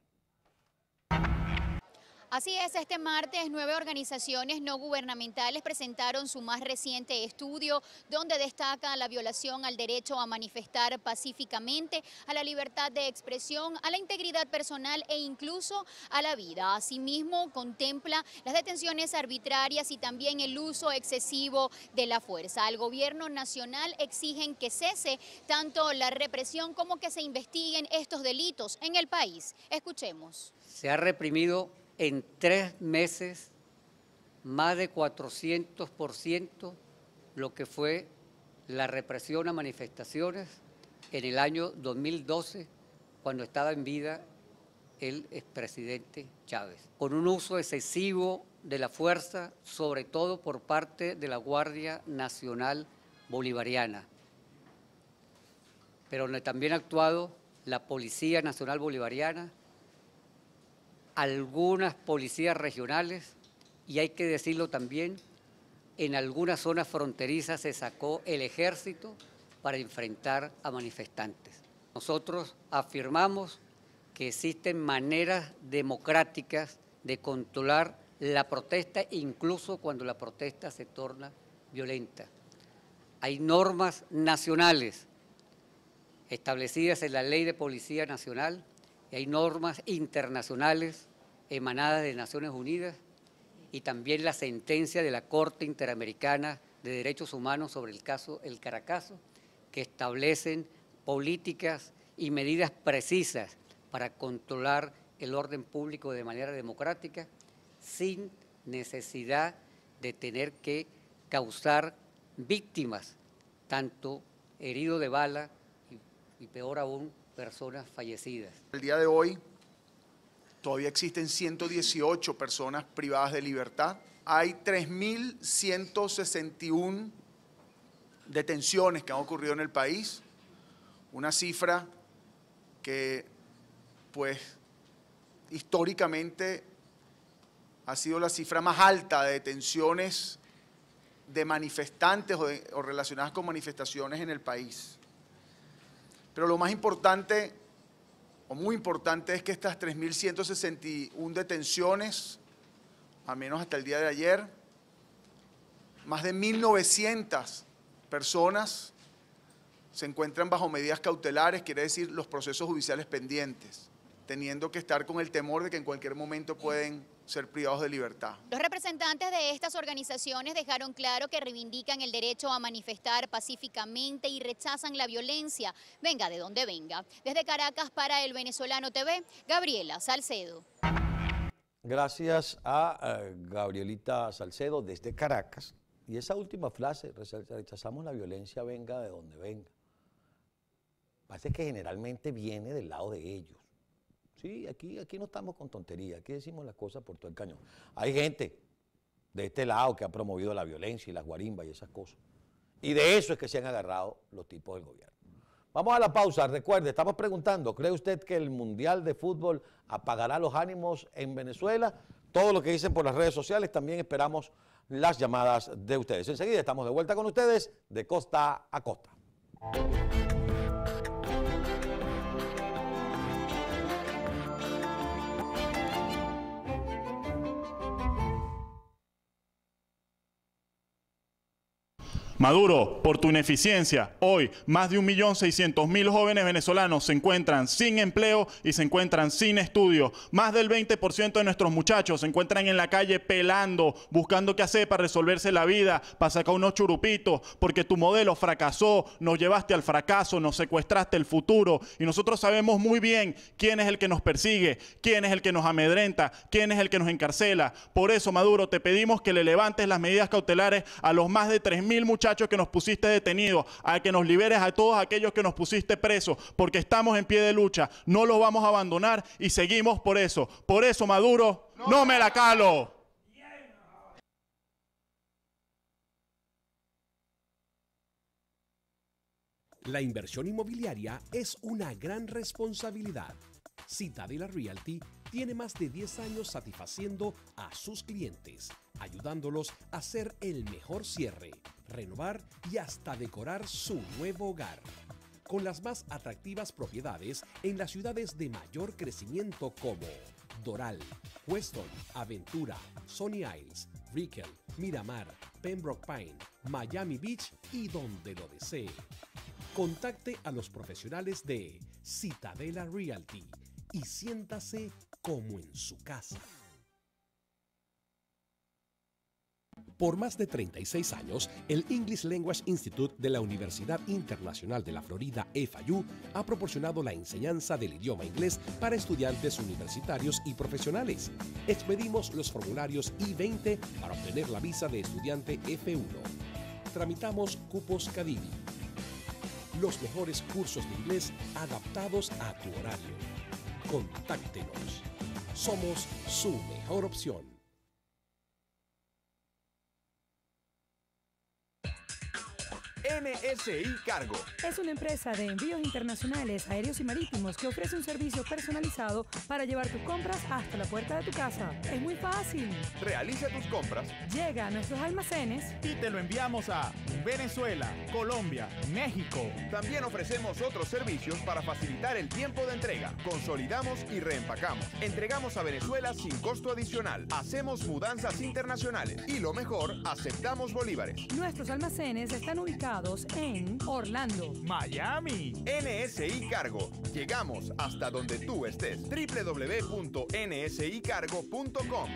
Así es, este martes nueve organizaciones no gubernamentales presentaron su más reciente estudio donde destaca la violación al derecho a manifestar pacíficamente, a la libertad de expresión, a la integridad personal e incluso a la vida. Asimismo, contempla las detenciones arbitrarias y también el uso excesivo de la fuerza. Al gobierno nacional exigen que cese tanto la represión como que se investiguen estos delitos en el país. Escuchemos. Se ha reprimido en tres meses más de cuatrocientos por ciento lo que fue la represión a manifestaciones en el año dos mil doce, cuando estaba en vida el expresidente Chávez, con un uso excesivo de la fuerza, sobre todo por parte de la Guardia Nacional Bolivariana, pero donde también ha actuado la Policía Nacional Bolivariana, algunas policías regionales, y hay que decirlo también, en algunas zonas fronterizas se sacó el ejército para enfrentar a manifestantes. Nosotros afirmamos que existen maneras democráticas de controlar la protesta, incluso cuando la protesta se torna violenta. Hay normas nacionales establecidas en la Ley de Policía Nacional, y hay normas internacionales emanadas de Naciones Unidas y también la sentencia de la Corte Interamericana de Derechos Humanos sobre el caso El Caracazo, que establecen políticas y medidas precisas para controlar el orden público de manera democrática sin necesidad de tener que causar víctimas, tanto heridos de bala y, y peor aún, personas fallecidas. El día de hoy todavía existen ciento dieciocho personas privadas de libertad. Hay tres mil ciento sesenta y una detenciones que han ocurrido en el país, una cifra que, pues, históricamente ha sido la cifra más alta de detenciones de manifestantes o, de, o relacionadas con manifestaciones en el país. Pero lo más importante, o muy importante, es que estas tres mil ciento sesenta y una detenciones, al menos hasta el día de ayer, más de mil novecientas personas se encuentran bajo medidas cautelares, quiere decir los procesos judiciales pendientes, teniendo que estar con el temor de que en cualquier momento pueden ser privados de libertad. Los representantes de estas organizaciones dejaron claro que reivindican el derecho a manifestar pacíficamente y rechazan la violencia, venga de donde venga. Desde Caracas para El Venezolano T V, Gabriela Salcedo. Gracias a uh, Gabrielita Salcedo desde Caracas. Y esa última frase, rechazamos la violencia, venga de donde venga. Parece que generalmente viene del lado de ellos. Sí, aquí, aquí no estamos con tontería, aquí decimos las cosas por todo el cañón. Hay gente de este lado que ha promovido la violencia y las guarimbas y esas cosas. Y de eso es que se han agarrado los tipos del gobierno. Vamos a la pausa. Recuerde, estamos preguntando, ¿cree usted que el Mundial de Fútbol apagará los ánimos en Venezuela? Todo lo que dicen por las redes sociales, también esperamos las llamadas de ustedes. Enseguida estamos de vuelta con ustedes de costa a costa. Maduro, por tu ineficiencia, hoy más de un millón seiscientos mil jóvenes venezolanos se encuentran sin empleo y se encuentran sin estudio. Más del veinte por ciento de nuestros muchachos se encuentran en la calle pelando, buscando qué hacer para resolverse la vida, para sacar unos churupitos, porque tu modelo fracasó, nos llevaste al fracaso, nos secuestraste el futuro y nosotros sabemos muy bien quién es el que nos persigue, quién es el que nos amedrenta, quién es el que nos encarcela. Por eso, Maduro, te pedimos que le levantes las medidas cautelares a los más de tres mil muchachos que nos pusiste detenidos, a que nos liberes a todos aquellos que nos pusiste presos, porque estamos en pie de lucha, no los vamos a abandonar y seguimos por eso. Por eso, Maduro, no, no me la calo. La inversión inmobiliaria es una gran responsabilidad. Citadela Realty tiene más de diez años satisfaciendo a sus clientes, ayudándolos a hacer el mejor cierre, renovar y hasta decorar su nuevo hogar. Con las más atractivas propiedades en las ciudades de mayor crecimiento como Doral, Weston, Aventura, Sonny Isles, Brickell, Miramar, Pembroke Pine, Miami Beach y donde lo desee. Contacte a los profesionales de Citadela Realty y siéntase como en su casa. Por más de treinta y seis años, el English Language Institute de la Universidad Internacional de la Florida, F I U, ha proporcionado la enseñanza del idioma inglés para estudiantes universitarios y profesionales. Expedimos los formularios I veinte para obtener la visa de estudiante F uno. Tramitamos cupos Cadivi. Los mejores cursos de inglés adaptados a tu horario. Contáctenos. Somos su mejor opción. N S I Cargo es una empresa de envíos internacionales aéreos y marítimos que ofrece un servicio personalizado para llevar tus compras hasta la puerta de tu casa. Es muy fácil. Realiza tus compras, llega a nuestros almacenes y te lo enviamos a Venezuela, Colombia, México. También ofrecemos otros servicios para facilitar el tiempo de entrega. Consolidamos y reempacamos. Entregamos a Venezuela sin costo adicional. Hacemos mudanzas internacionales y lo mejor, aceptamos bolívares. Nuestros almacenes están ubicados en Orlando, Miami. N S I Cargo. Llegamos hasta donde tú estés. doble u doble u doble u punto n s i cargo punto com.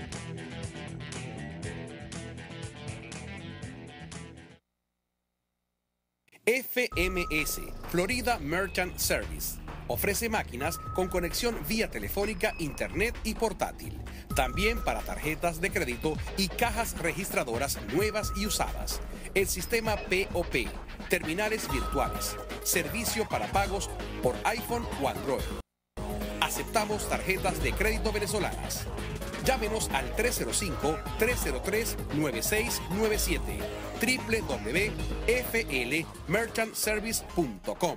F M S, Florida Merchant Service. Ofrece máquinas con conexión vía telefónica, internet y portátil. También para tarjetas de crédito y cajas registradoras nuevas y usadas. El sistema P O P, terminales virtuales, servicio para pagos por iPhone o Android. Aceptamos tarjetas de crédito venezolanas. Llámenos al tres cero cinco, tres cero tres, nueve seis nueve siete, doble u doble u doble u punto f l merchant service punto com.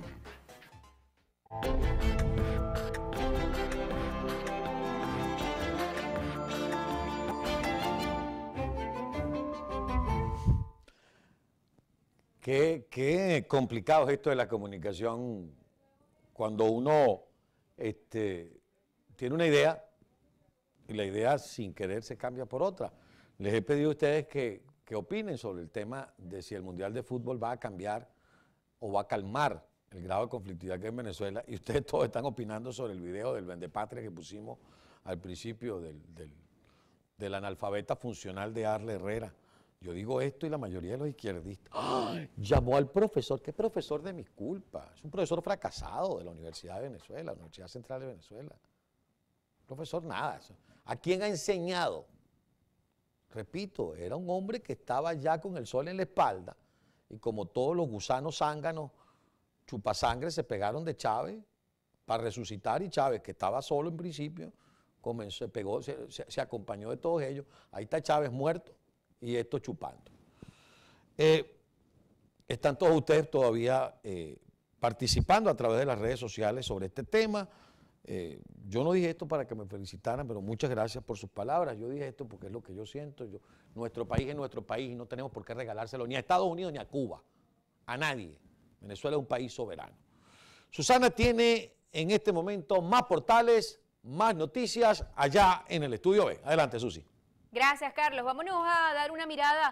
Qué, qué complicado es esto de la comunicación cuando uno este, tiene una idea y la idea sin querer se cambia por otra. Les he pedido a ustedes que, que opinen sobre el tema de si el Mundial de Fútbol va a cambiar o va a calmar el grado de conflictividad que hay en Venezuela, y ustedes todos están opinando sobre el video del Vendepatria que pusimos al principio del, del, del analfabeta funcional de Arle Herrera. Yo digo esto y la mayoría de los izquierdistas ¡ay! Llamó al profesor, ¿qué profesor de mi culpa? Es un profesor fracasado de la Universidad de Venezuela, la Universidad Central de Venezuela. Profesor nada. ¿A quién ha enseñado? Repito, era un hombre que estaba ya con el sol en la espalda y como todos los gusanos zánganos chupasangre se pegaron de Chávez para resucitar, y Chávez, que estaba solo en principio, comenzó, se pegó, se, se, se acompañó de todos ellos. Ahí está Chávez muerto y esto chupando. Eh, están todos ustedes todavía eh, participando a través de las redes sociales sobre este tema. Eh, yo no dije esto para que me felicitaran, pero muchas gracias por sus palabras. Yo dije esto porque es lo que yo siento. Yo, nuestro país es nuestro país y no tenemos por qué regalárselo ni a Estados Unidos ni a Cuba, a nadie. Venezuela es un país soberano. Susana tiene en este momento más portales, más noticias allá en el Estudio B. Adelante, Susi. Gracias, Carlos. Vámonos a dar una mirada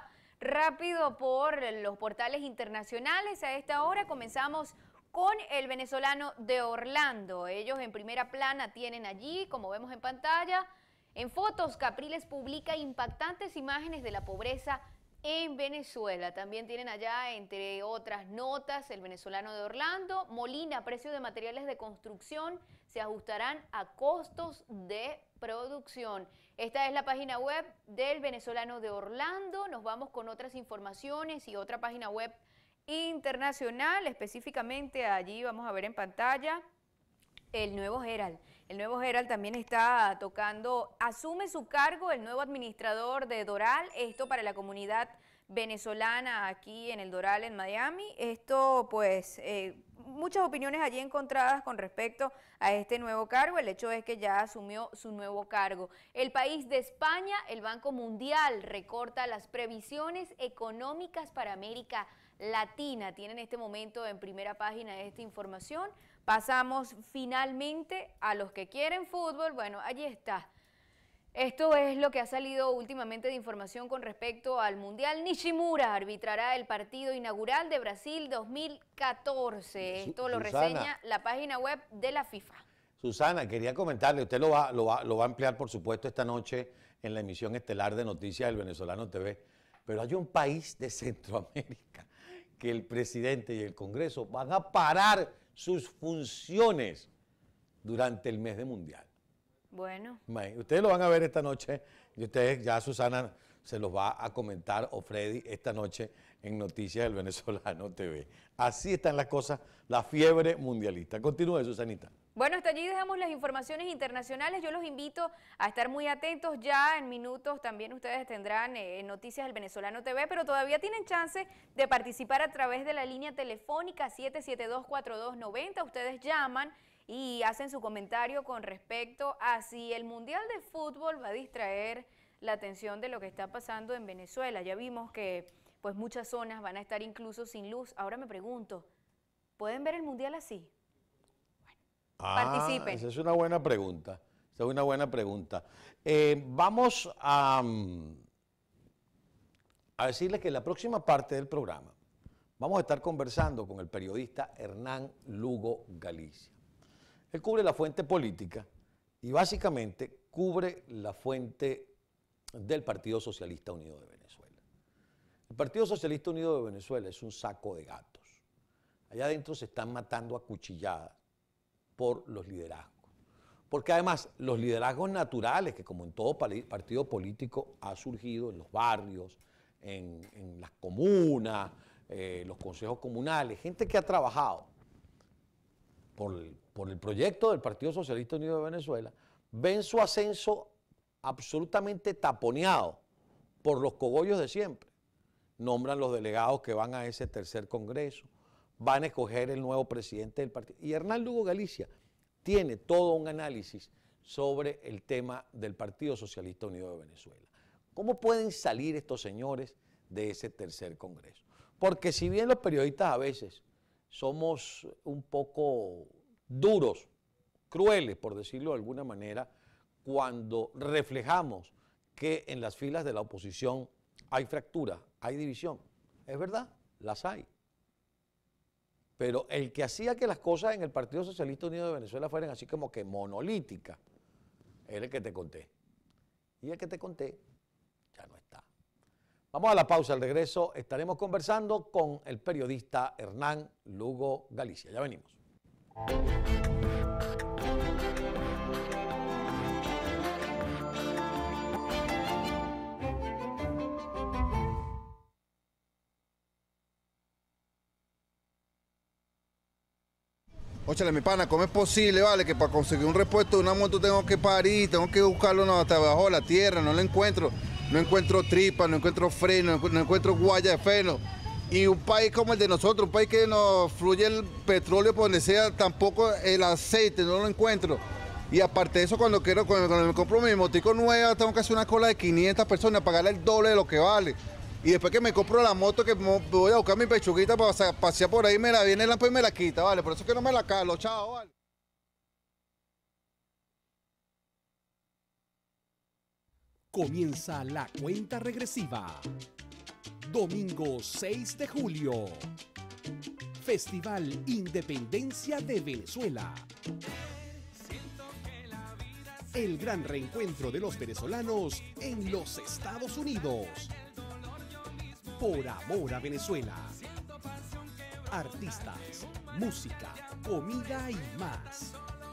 rápido por los portales internacionales. A esta hora comenzamos con el venezolano de Orlando. Ellos en primera plana tienen allí, como vemos en pantalla, en fotos, Capriles publica impactantes imágenes de la pobreza en Venezuela. También tienen allá, entre otras notas, el venezolano de Orlando. Molina, precios de materiales de construcción se ajustarán a costos de producción. Esta es la página web del venezolano de Orlando. Nos vamos con otras informaciones y otra página web internacional. Específicamente allí vamos a ver en pantalla el Nuevo Herald. El Nuevo Herald también está tocando, asume su cargo el nuevo administrador de Doral, esto para la comunidad venezolana aquí en el Doral, en Miami. Esto, pues, eh, muchas opiniones allí encontradas con respecto a este nuevo cargo. El hecho es que ya asumió su nuevo cargo. El país de España, el Banco Mundial, recorta las previsiones económicas para América Latina. Tienen en este momento en primera página esta información. Pasamos finalmente a los que quieren fútbol. Bueno, allí está. Esto es lo que ha salido últimamente de información con respecto al Mundial. Nishimura arbitrará el partido inaugural de Brasil dos mil catorce. Esto lo Susana, reseña la página web de la FIFA. Susana, quería comentarle, usted lo va, lo, va, lo va a emplear, por supuesto, esta noche en la emisión estelar de Noticias del Venezolano T V, pero hay un país de Centroamérica que el presidente y el Congreso van a parar sus funciones durante el mes de Mundial. Bueno. Ustedes lo van a ver esta noche y ustedes, ya Susana se los va a comentar, o Freddy, esta noche en Noticias del Venezolano T V. Así están las cosas, la fiebre mundialista. Continúe, Susanita. Bueno, hasta allí dejamos las informaciones internacionales. Yo los invito a estar muy atentos. Ya en minutos también ustedes tendrán eh, Noticias del Venezolano T V, pero todavía tienen chance de participar a través de la línea telefónica siete siete dos, cuatro dos nueve cero. Ustedes llaman y hacen su comentario con respecto a si el Mundial de Fútbol va a distraer la atención de lo que está pasando en Venezuela. Ya vimos que pues muchas zonas van a estar incluso sin luz. Ahora me pregunto, ¿pueden ver el Mundial así? Ah, participen. Esa es una buena pregunta. Esa es una buena pregunta. Eh, vamos a, a decirles que en la próxima parte del programa vamos a estar conversando con el periodista Hernán Lugo Galicia. Él cubre la fuente política y básicamente cubre la fuente del Partido Socialista Unido de Venezuela. El Partido Socialista Unido de Venezuela es un saco de gatos. Allá adentro se están matando a cuchilladas por los liderazgos. Porque además los liderazgos naturales, que como en todo partido político ha surgido en los barrios, en, en las comunas, eh, los consejos comunales, gente que ha trabajado por el, por el proyecto del Partido Socialista Unido de Venezuela, ven su ascenso absolutamente taponeado por los cogollos de siempre. Nombran los delegados que van a ese tercer congreso, van a escoger el nuevo presidente del partido. Y Hernán Lugo Galicia tiene todo un análisis sobre el tema del Partido Socialista Unido de Venezuela. ¿Cómo pueden salir estos señores de ese tercer congreso? Porque si bien los periodistas a veces somos un poco duros, crueles, por decirlo de alguna manera, cuando reflejamos que en las filas de la oposición hay fractura, hay división. Es verdad, las hay. Pero el que hacía que las cosas en el Partido Socialista Unido de Venezuela fueran así como que monolíticas, era el que te conté. Y el que te conté ya no está. Vamos a la pausa, al regreso estaremos conversando con el periodista Hernán Lugo Galicia. Ya venimos. Óchale, mi pana, ¿cómo es posible, vale, que para conseguir un repuesto de una moto tengo que parir, tengo que buscarlo no, hasta abajo de la tierra, no lo encuentro, no encuentro tripa, no encuentro freno, no encuentro guaya de freno? Y un país como el de nosotros, un país que nos fluye el petróleo por donde sea, tampoco el aceite, no lo encuentro. Y aparte de eso, cuando quiero, cuando, cuando me compro mi motico nueva, tengo que hacer una cola de quinientas personas, pagarle el doble de lo que vale. Y después que me compro la moto, que voy a buscar mi pechuguita para pasear por ahí, me la viene el lampa y me la quita, ¿vale? Por eso es que no me la calo, chao, ¿vale? Comienza la cuenta regresiva. Domingo seis de julio. Festival Independencia de Venezuela. El gran reencuentro de los venezolanos en los Estados Unidos. Por amor a Venezuela. Artistas, música, comida y más.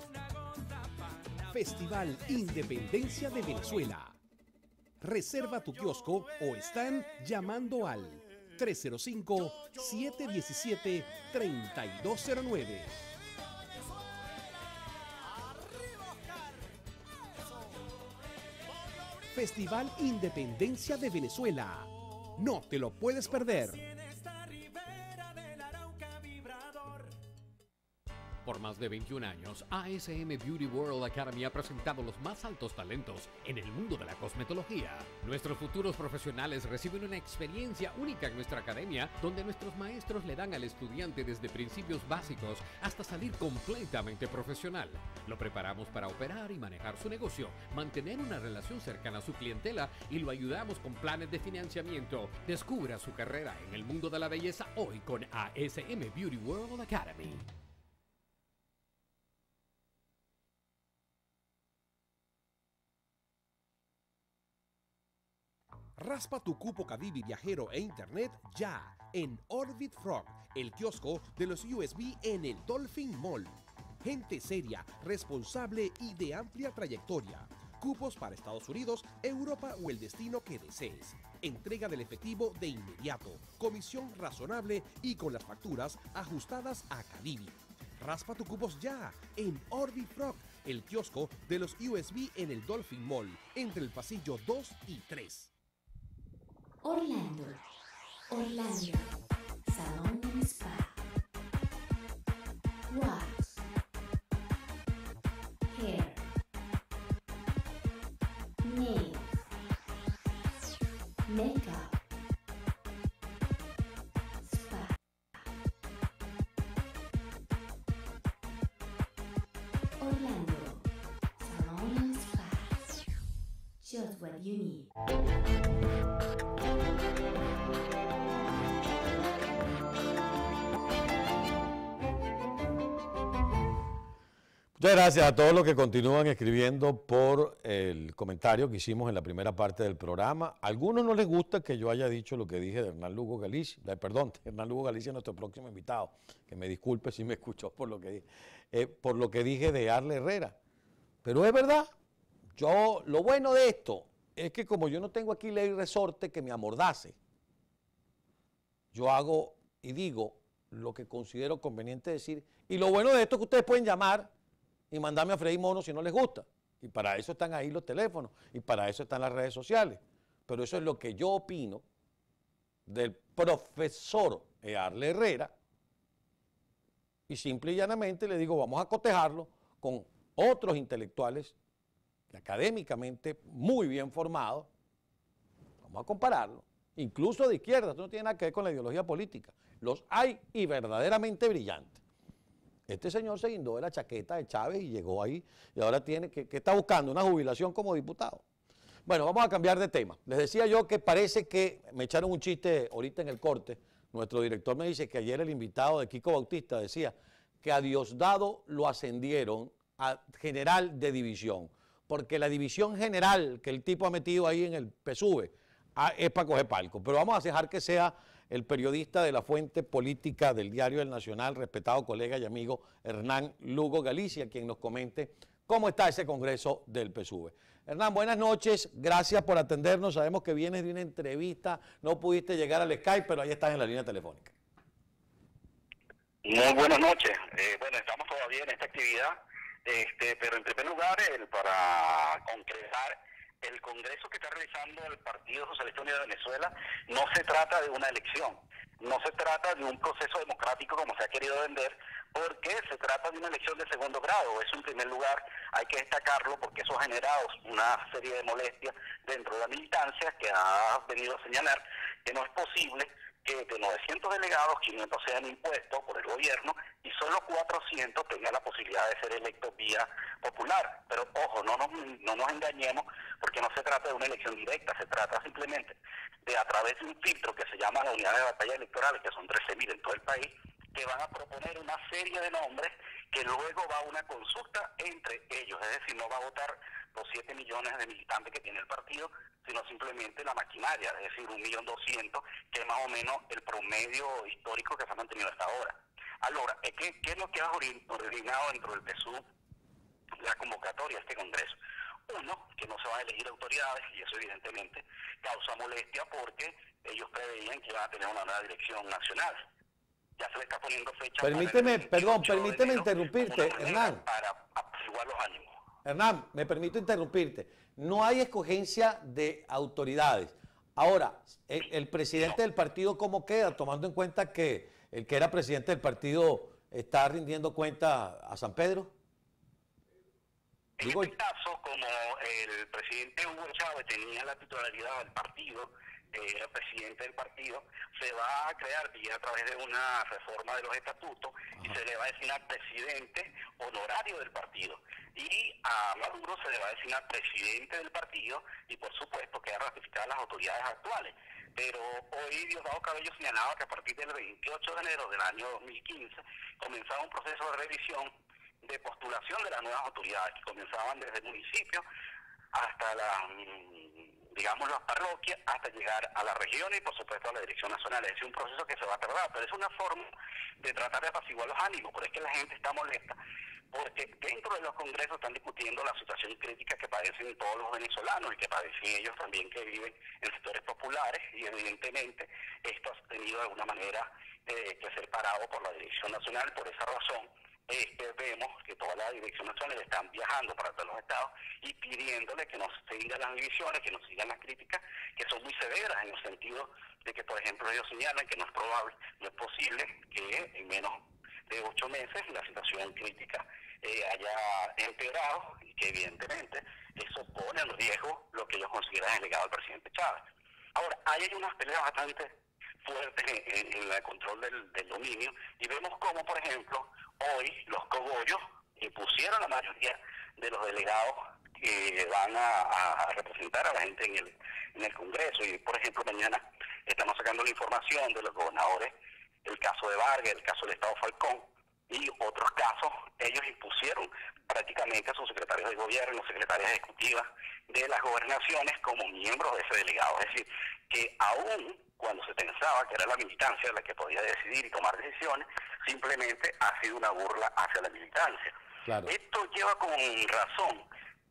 Festival Independencia de Venezuela. Reserva tu kiosco o están llamando al tres cero cinco, siete uno siete, tres dos cero nueve. Festival Independencia de Venezuela. No te lo puedes perder. Por más de veintiún años, A S M Beauty World Academy ha presentado los más altos talentos en el mundo de la cosmetología. Nuestros futuros profesionales reciben una experiencia única en nuestra academia, donde nuestros maestros le dan al estudiante desde principios básicos hasta salir completamente profesional. Lo preparamos para operar y manejar su negocio, mantener una relación cercana a su clientela y lo ayudamos con planes de financiamiento. Descubra su carrera en el mundo de la belleza hoy con A S M Beauty World Academy. Raspa tu cupo Cadivi viajero e internet ya en Orbit Frog, el kiosco de los U S B en el Dolphin Mall. Gente seria, responsable y de amplia trayectoria. Cupos para Estados Unidos, Europa o el destino que desees. Entrega del efectivo de inmediato, comisión razonable y con las facturas ajustadas a Cadivi. Raspa tu cupos ya en Orbit Frog, el kiosco de los U S B en el Dolphin Mall, entre el pasillo dos y tres. Orlando, Orlando, Salón and Spa, Wax, Hair, Nails, Makeup, Spa. Orlando, Salón and Spa, just what you need. Muchas gracias a todos los que continúan escribiendo por el comentario que hicimos en la primera parte del programa. A algunos no les gusta que yo haya dicho lo que dije de Hernán Lugo Galicia, eh, perdón, Hernán Lugo Galicia es nuestro próximo invitado, que me disculpe si me escuchó por lo que dije, eh, por lo que dije de Arle Herrera. Pero es verdad, yo, lo bueno de esto es que como yo no tengo aquí ley resorte que me amordace, yo hago y digo lo que considero conveniente decir. Y lo bueno de esto es que ustedes pueden llamar y mandarme a freír mono si no les gusta. Y para eso están ahí los teléfonos y para eso están las redes sociales. Pero eso es lo que yo opino del profesor Arle Herrera y simple y llanamente le digo, vamos a cotejarlo con otros intelectuales académicamente muy bien formados, vamos a compararlo, incluso de izquierda, esto no tiene nada que ver con la ideología política, los hay y verdaderamente brillantes. Este señor se guindó de la chaqueta de Chávez y llegó ahí y ahora tiene que, que está buscando una jubilación como diputado. Bueno, vamos a cambiar de tema. Les decía yo que parece que me echaron un chiste ahorita en el corte. Nuestro director me dice que ayer el invitado de Kiko Bautista decía que a Diosdado lo ascendieron a general de división, porque la división general que el tipo ha metido ahí en el P S U V es para coger palco. Pero vamos a dejar que sea el periodista de la fuente política del Diario El Nacional, respetado colega y amigo Hernán Lugo Galicia, quien nos comente cómo está ese congreso del P S U V. Hernán, buenas noches, gracias por atendernos, sabemos que vienes de una entrevista, no pudiste llegar al Skype, pero ahí estás en la línea telefónica. Muy buenas noches, eh, bueno, estamos todavía en esta actividad, este, pero en primer lugar, el, para concretar, el congreso que está realizando el Partido Socialista Unido de Venezuela no se trata de una elección, no se trata de un proceso democrático como se ha querido vender, porque se trata de una elección de segundo grado. Eso en primer lugar hay que destacarlo porque eso ha generado una serie de molestias dentro de la militancia que ha venido a señalar que no es posible que de novecientos delegados, quinientos sean impuestos por el gobierno y solo cuatrocientos tengan la posibilidad de ser electos vía popular. Pero ojo, no nos, no nos engañemos, porque no se trata de una elección directa, se trata simplemente de, a través de un filtro que se llama la unidad de batalla electorales, que son trece mil en todo el país, que van a proponer una serie de nombres que luego va a una consulta entre ellos, es decir, no va a votar los siete millones de militantes que tiene el partido, sino simplemente la maquinaria, es decir, un millón doscientos, que es más o menos el promedio histórico que se ha mantenido hasta ahora. Ahora, ¿qué, qué es lo que ha originado dentro del P S U la convocatoria a este Congreso? Uno, que no se van a elegir autoridades, y eso evidentemente causa molestia porque ellos preveían que iban a tener una nueva dirección nacional. Ya se le está poniendo fecha. Permíteme, perdón, permíteme interrumpirte, Hernán. Para apaciguar los ánimos. Hernán, me permito interrumpirte. No hay escogencia de autoridades. Ahora, el, el presidente del partido, ¿cómo queda? Tomando en cuenta que el que era presidente del partido está rindiendo cuenta a San Pedro. En Digo, este caso, como el presidente Hugo Chávez tenía la titularidad del partido, eh, era presidente del partido, se va a crear vía a través de una reforma de los estatutos. Ajá. Y se le va a designar presidente honorario del partido. Y a Maduro se le va a designar presidente del partido y por supuesto quedan ratificadas las autoridades actuales. Pero hoy Diosdado Cabello señalaba que a partir del veintiocho de enero del año dos mil quince comenzaba un proceso de revisión de postulación de las nuevas autoridades, que comenzaban desde el municipio hasta la, digamos, las parroquias, hasta llegar a la región y por supuesto a la dirección nacional. Es un proceso que se va a tardar, pero es una forma de tratar de apaciguar los ánimos, pero es que la gente está molesta porque dentro de los congresos están discutiendo la situación crítica que padecen todos los venezolanos y que padecen ellos también que viven en sectores populares, y evidentemente esto ha tenido de alguna manera eh, que ser parado por la dirección nacional. Por esa razón este, vemos que toda la dirección nacional están viajando para todos los estados y pidiéndole que no sigan las divisiones, que no sigan las críticas, que son muy severas en el sentido de que, por ejemplo, ellos señalan que no es probable, no es posible que en menos de ocho meses la situación crítica eh, haya empeorado, y que evidentemente eso pone en riesgo lo que ellos consideran el legado del presidente Chávez. Ahora, ahí hay unas peleas bastante fuertes en, en, en el control del, del dominio, y vemos cómo, por ejemplo, hoy los cogollos impusieron la mayoría de los delegados que van a, a representar a la gente en el, en el Congreso. Y, por ejemplo, mañana estamos sacando la información de los gobernadores, el caso de Vargas, el caso del Estado Falcón y otros casos. Ellos impusieron prácticamente a sus secretarios de gobierno, secretarias ejecutivas de las gobernaciones como miembros de ese delegado. Es decir, que aún cuando se pensaba que era la militancia la que podía decidir y tomar decisiones, simplemente ha sido una burla hacia la militancia. Claro. Esto lleva con razón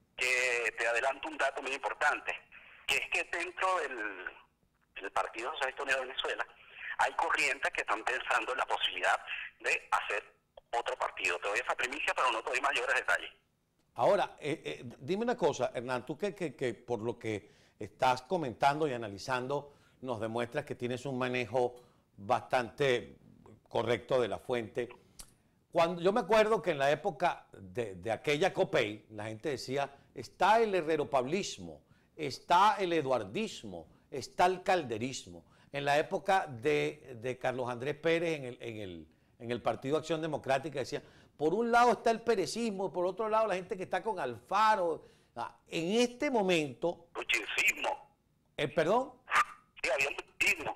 que te adelanto un dato muy importante, que es que dentro del, del Partido Socialista Unido de Venezuela hay corrientes que están pensando en la posibilidad de hacer otro partido. Te doy esa primicia, pero no te doy mayores detalles. Ahora, eh, eh, dime una cosa, Hernán, tú que, que, que por lo que estás comentando y analizando, nos demuestras que tienes un manejo bastante correcto de la fuente. Cuando, yo me acuerdo que en la época de, de aquella COPEI, la gente decía, está el herreropablismo, está el eduardismo, está el calderismo. En la época de, de Carlos Andrés Pérez en el, en, el, en el Partido Acción Democrática decía, por un lado está el perecismo, por otro lado la gente que está con Alfaro. En este momento... Luchinsismo. ¿Eh, perdón? Sí, había un luchinsmo.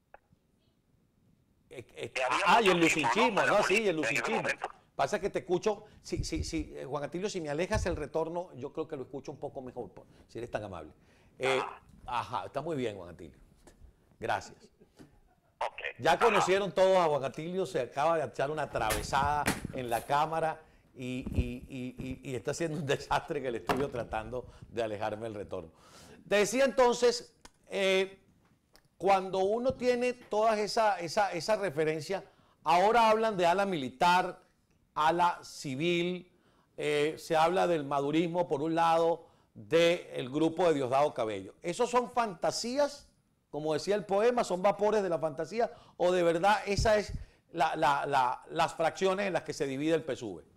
Eh, eh, ah, y el lucinchismo, ¿no? Sí, el lucinchismo. Pasa que te escucho, si, si, si, Juan Atilio, si me alejas el retorno, yo creo que lo escucho un poco mejor, si eres tan amable. Eh, ajá, está muy bien, Juan Atilio. Gracias. Okay. Ya conocieron todos a Juan Atilio, se acaba de echar una atravesada en la cámara y, y, y, y, y está haciendo un desastre en el estudio tratando de alejarme el retorno. Te decía entonces, eh, cuando uno tiene toda esa, esa, esa referencia, ahora hablan de ala militar, ala civil, eh, se habla del madurismo por un lado, del grupo de Diosdado Cabello. ¿Esos son fantasías? Como decía el poema, ¿son vapores de la fantasía? ¿O de verdad esa es la, la, la, las fracciones en las que se divide el P S U V?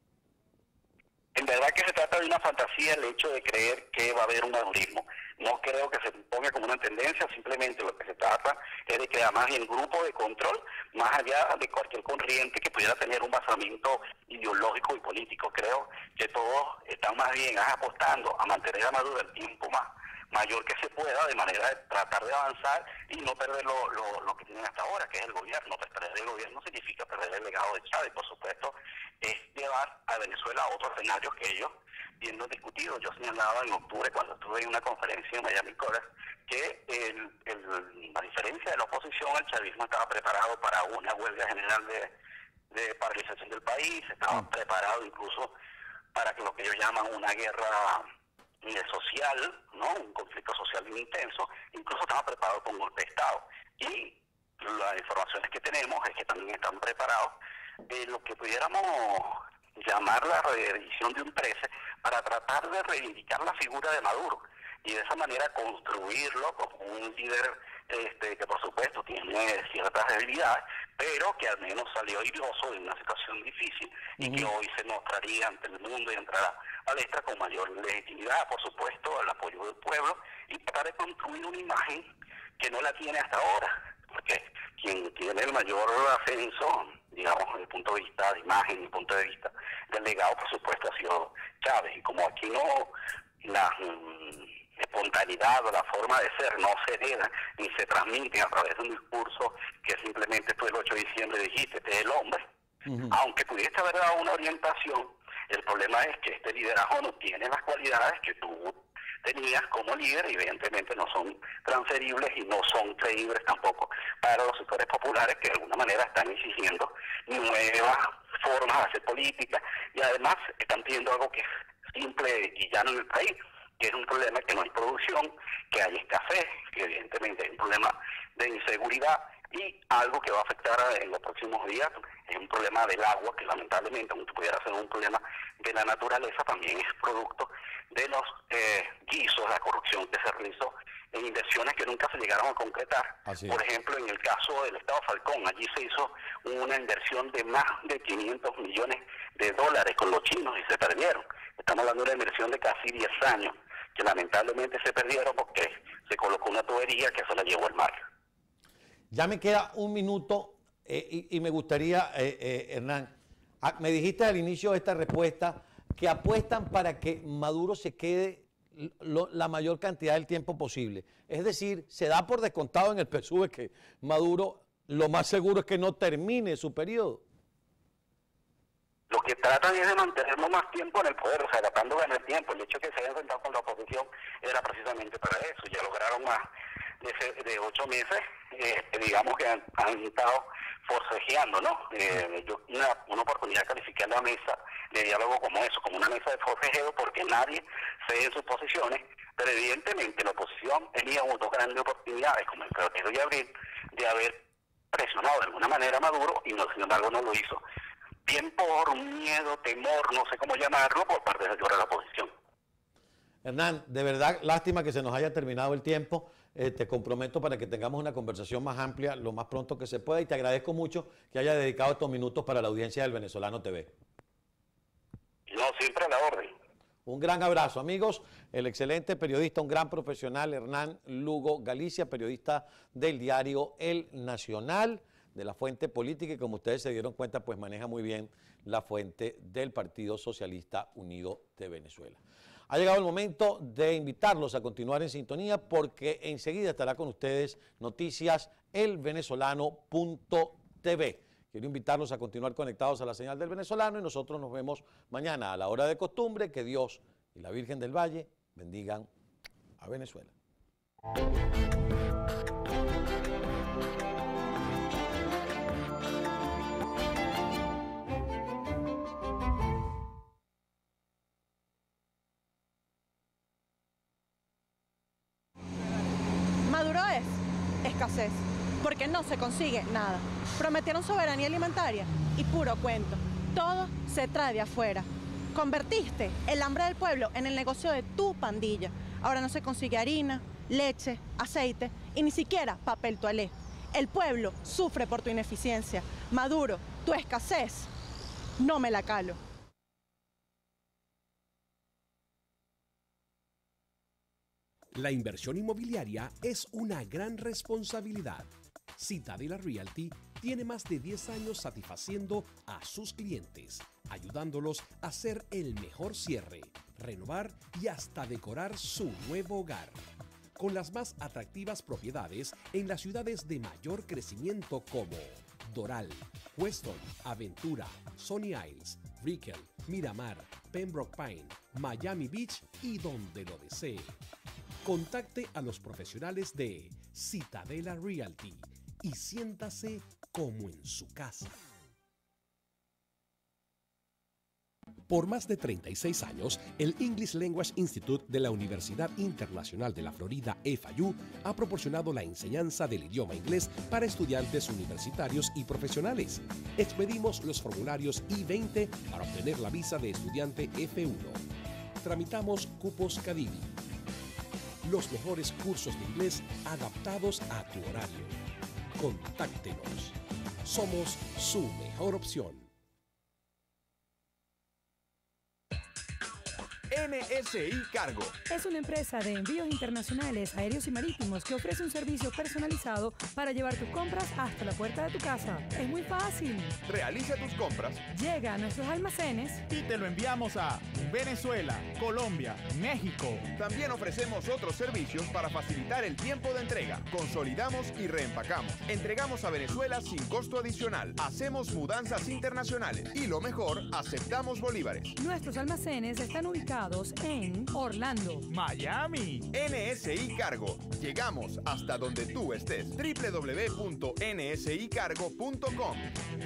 En verdad que se trata de una fantasía el hecho de creer que va a haber un madurismo. No creo que se ponga como una tendencia, simplemente lo que se trata es de crear más bien grupo de control, más allá de cualquier corriente que pudiera tener un basamento ideológico y político. Creo que todos están más bien apostando a mantener a Maduro el tiempo más mayor que se pueda, de manera de tratar de avanzar y no perder lo, lo, lo que tienen hasta ahora, que es el gobierno. Pues perder el gobierno significa perder el legado de Chávez, por supuesto, es llevar a Venezuela a otros escenarios que ellos viendo discutido. Yo señalaba en octubre, cuando estuve en una conferencia en Miami College, que el, el, a diferencia de la oposición, el chavismo estaba preparado para una huelga general de, de paralización del país, estaba preparado incluso para que lo que ellos llaman una guerra social, ¿no? Un conflicto social bien intenso, incluso estaba preparado con un golpe de Estado. Y las informaciones que tenemos es que también están preparados de lo que pudiéramos llamar la reedición de un trece para tratar de reivindicar la figura de Maduro y de esa manera construirlo como un líder este, que por supuesto tiene ciertas debilidades, pero que al menos salió ileso de una situación difícil y uh-huh. que hoy se mostraría ante el mundo y ante la palestra con mayor legitimidad, por supuesto, el apoyo del pueblo, y tratar de construir una imagen que no la tiene hasta ahora, porque quien tiene el mayor ascenso, digamos, desde el punto de vista de imagen, desde el punto de vista del legado, por supuesto, ha sido Chávez. Y como aquí no, la mm, espontaneidad o la forma de ser no se hereda ni se transmite a través de un discurso que simplemente tú el ocho de diciembre dijiste, este es el hombre, uh-huh. aunque pudiste haber dado una orientación, el problema es que este liderazgo no tiene las cualidades que tú tenías como líder, evidentemente no son transferibles y no son creíbles tampoco para los sectores populares que de alguna manera están exigiendo nuevas formas de hacer política y además están pidiendo algo que es simple y llano en el país, que es un problema que no hay producción, que hay escasez, que evidentemente hay un problema de inseguridad y algo que va a afectar en los próximos días es un problema del agua, que lamentablemente, aunque pudiera ser un problema de la naturaleza, también es producto de los eh, guisos, la corrupción que se realizó en inversiones que nunca se llegaron a concretar. Así Por ejemplo, en el caso del Estado Falcón, allí se hizo una inversión de más de quinientos millones de dólares con los chinos y se perdieron. Estamos hablando de una inversión de casi diez años, que lamentablemente se perdieron porque se colocó una tubería que se la llevó el mar. Ya me queda un minuto eh, y, y me gustaría, eh, eh, Hernán, ah, me dijiste al inicio de esta respuesta que apuestan para que Maduro se quede lo, la mayor cantidad del tiempo posible. Es decir, se da por descontado en el P S U V que Maduro lo más seguro es que no termine su periodo. Lo que tratan es de mantenerlo más tiempo en el poder, o sea, tratando de ganar tiempo. El hecho de que se hayan sentado con la oposición era precisamente para eso. Ya lograron más de, de ocho meses, eh, digamos que han, han estado forcejeando, ¿no? Eh, yo una, una oportunidad calificar la mesa de diálogo como eso, como una mesa de forcejeo, porque nadie cede en sus posiciones, pero evidentemente la oposición tenía dos grandes oportunidades, como el febrero y abril, de haber presionado de alguna manera a Maduro, y no, sin embargo no lo hizo. Bien por miedo, temor, no sé cómo llamarlo, por parte de la oposición. Hernán, de verdad, lástima que se nos haya terminado el tiempo. Eh, te comprometo para que tengamos una conversación más amplia lo más pronto que se pueda y te agradezco mucho que haya dedicado estos minutos para la audiencia del Venezolano T V. No, siempre a la orden. Un gran abrazo, amigos. El excelente periodista, un gran profesional, Hernán Lugo Galicia, periodista del diario El Nacional, de la fuente política y como ustedes se dieron cuenta, pues maneja muy bien la fuente del Partido Socialista Unido de Venezuela. Ha llegado el momento de invitarlos a continuar en sintonía porque enseguida estará con ustedes Noticias el venezolano punto t v. Quiero invitarlos a continuar conectados a la señal del Venezolano y nosotros nos vemos mañana a la hora de costumbre. Que Dios y la Virgen del Valle bendigan a Venezuela. Maduro es escasez, porque no se consigue nada. Prometieron soberanía alimentaria y puro cuento. Todo se trae de afuera. Convertiste el hambre del pueblo en el negocio de tu pandilla. Ahora no se consigue harina, leche, aceite y ni siquiera papel toalé. El pueblo sufre por tu ineficiencia. Maduro, tu escasez, no me la calo. La inversión inmobiliaria es una gran responsabilidad. Citadela Realty tiene más de diez años satisfaciendo a sus clientes, ayudándolos a hacer el mejor cierre, renovar y hasta decorar su nuevo hogar. Con las más atractivas propiedades en las ciudades de mayor crecimiento como Doral, Weston, Aventura, Sunny Isles, Brickell, Miramar, Pembroke Pine, Miami Beach y donde lo desee. Contacte a los profesionales de Citadela Realty y siéntase como en su casa. Por más de treinta y seis años, el English Language Institute de la Universidad Internacional de la Florida, F I U, ha proporcionado la enseñanza del idioma inglés para estudiantes universitarios y profesionales. Expedimos los formularios I veinte para obtener la visa de estudiante F uno. Tramitamos cupos Cadivi. Los mejores cursos de inglés adaptados a tu horario. Contáctenos. Somos su mejor opción. N S I Cargo. Es una empresa de envíos internacionales aéreos y marítimos que ofrece un servicio personalizado para llevar tus compras hasta la puerta de tu casa. Es muy fácil. Realiza tus compras. Llega a nuestros almacenes y te lo enviamos a Venezuela, Colombia, México. También ofrecemos otros servicios para facilitar el tiempo de entrega. Consolidamos y reempacamos. Entregamos a Venezuela sin costo adicional. Hacemos mudanzas internacionales. Y lo mejor, aceptamos bolívares. Nuestros almacenes están ubicados en Orlando, Miami. N S I Cargo. Llegamos hasta donde tú estés. doble u doble u doble u punto n s i cargo punto com.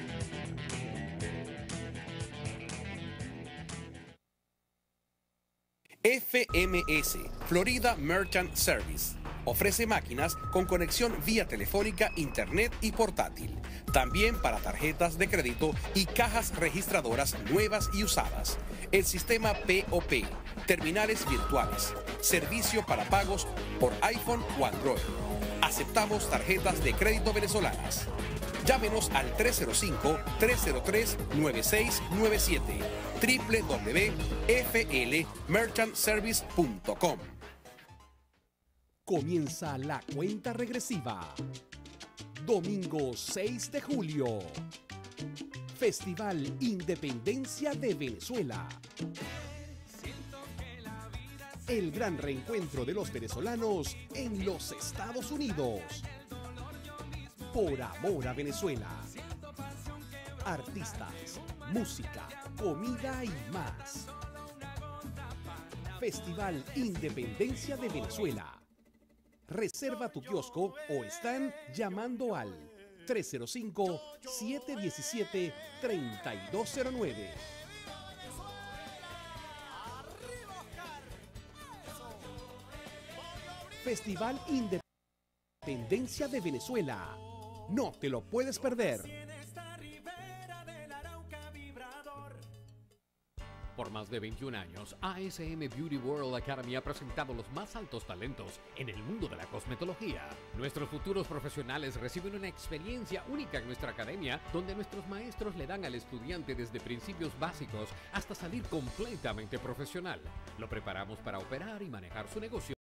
F M S, Florida Merchant Service. Ofrece máquinas con conexión vía telefónica, internet y portátil. También para tarjetas de crédito y cajas registradoras nuevas y usadas. El sistema P O P, terminales virtuales, servicio para pagos por iPhone o Android. Aceptamos tarjetas de crédito venezolanas. Llámenos al tres cero cinco, tres cero tres, nueve seis nueve siete, doble u doble u doble u punto f l merchant service punto com. Comienza la cuenta regresiva. Domingo seis de julio. Festival Independencia de Venezuela. El gran reencuentro de los venezolanos en los Estados Unidos. Por amor a Venezuela. Artistas, música, comida y más. Festival Independencia de Venezuela. Reserva tu kiosco o están llamando al tres cero cinco, siete uno siete, tres dos cero nueve. Festival Independencia de Venezuela. No te lo puedes perder. Por más de veintiún años, A S M Beauty World Academy ha presentado los más altos talentos en el mundo de la cosmetología. Nuestros futuros profesionales reciben una experiencia única en nuestra academia, donde nuestros maestros le dan al estudiante desde principios básicos hasta salir completamente profesional. Lo preparamos para operar y manejar su negocio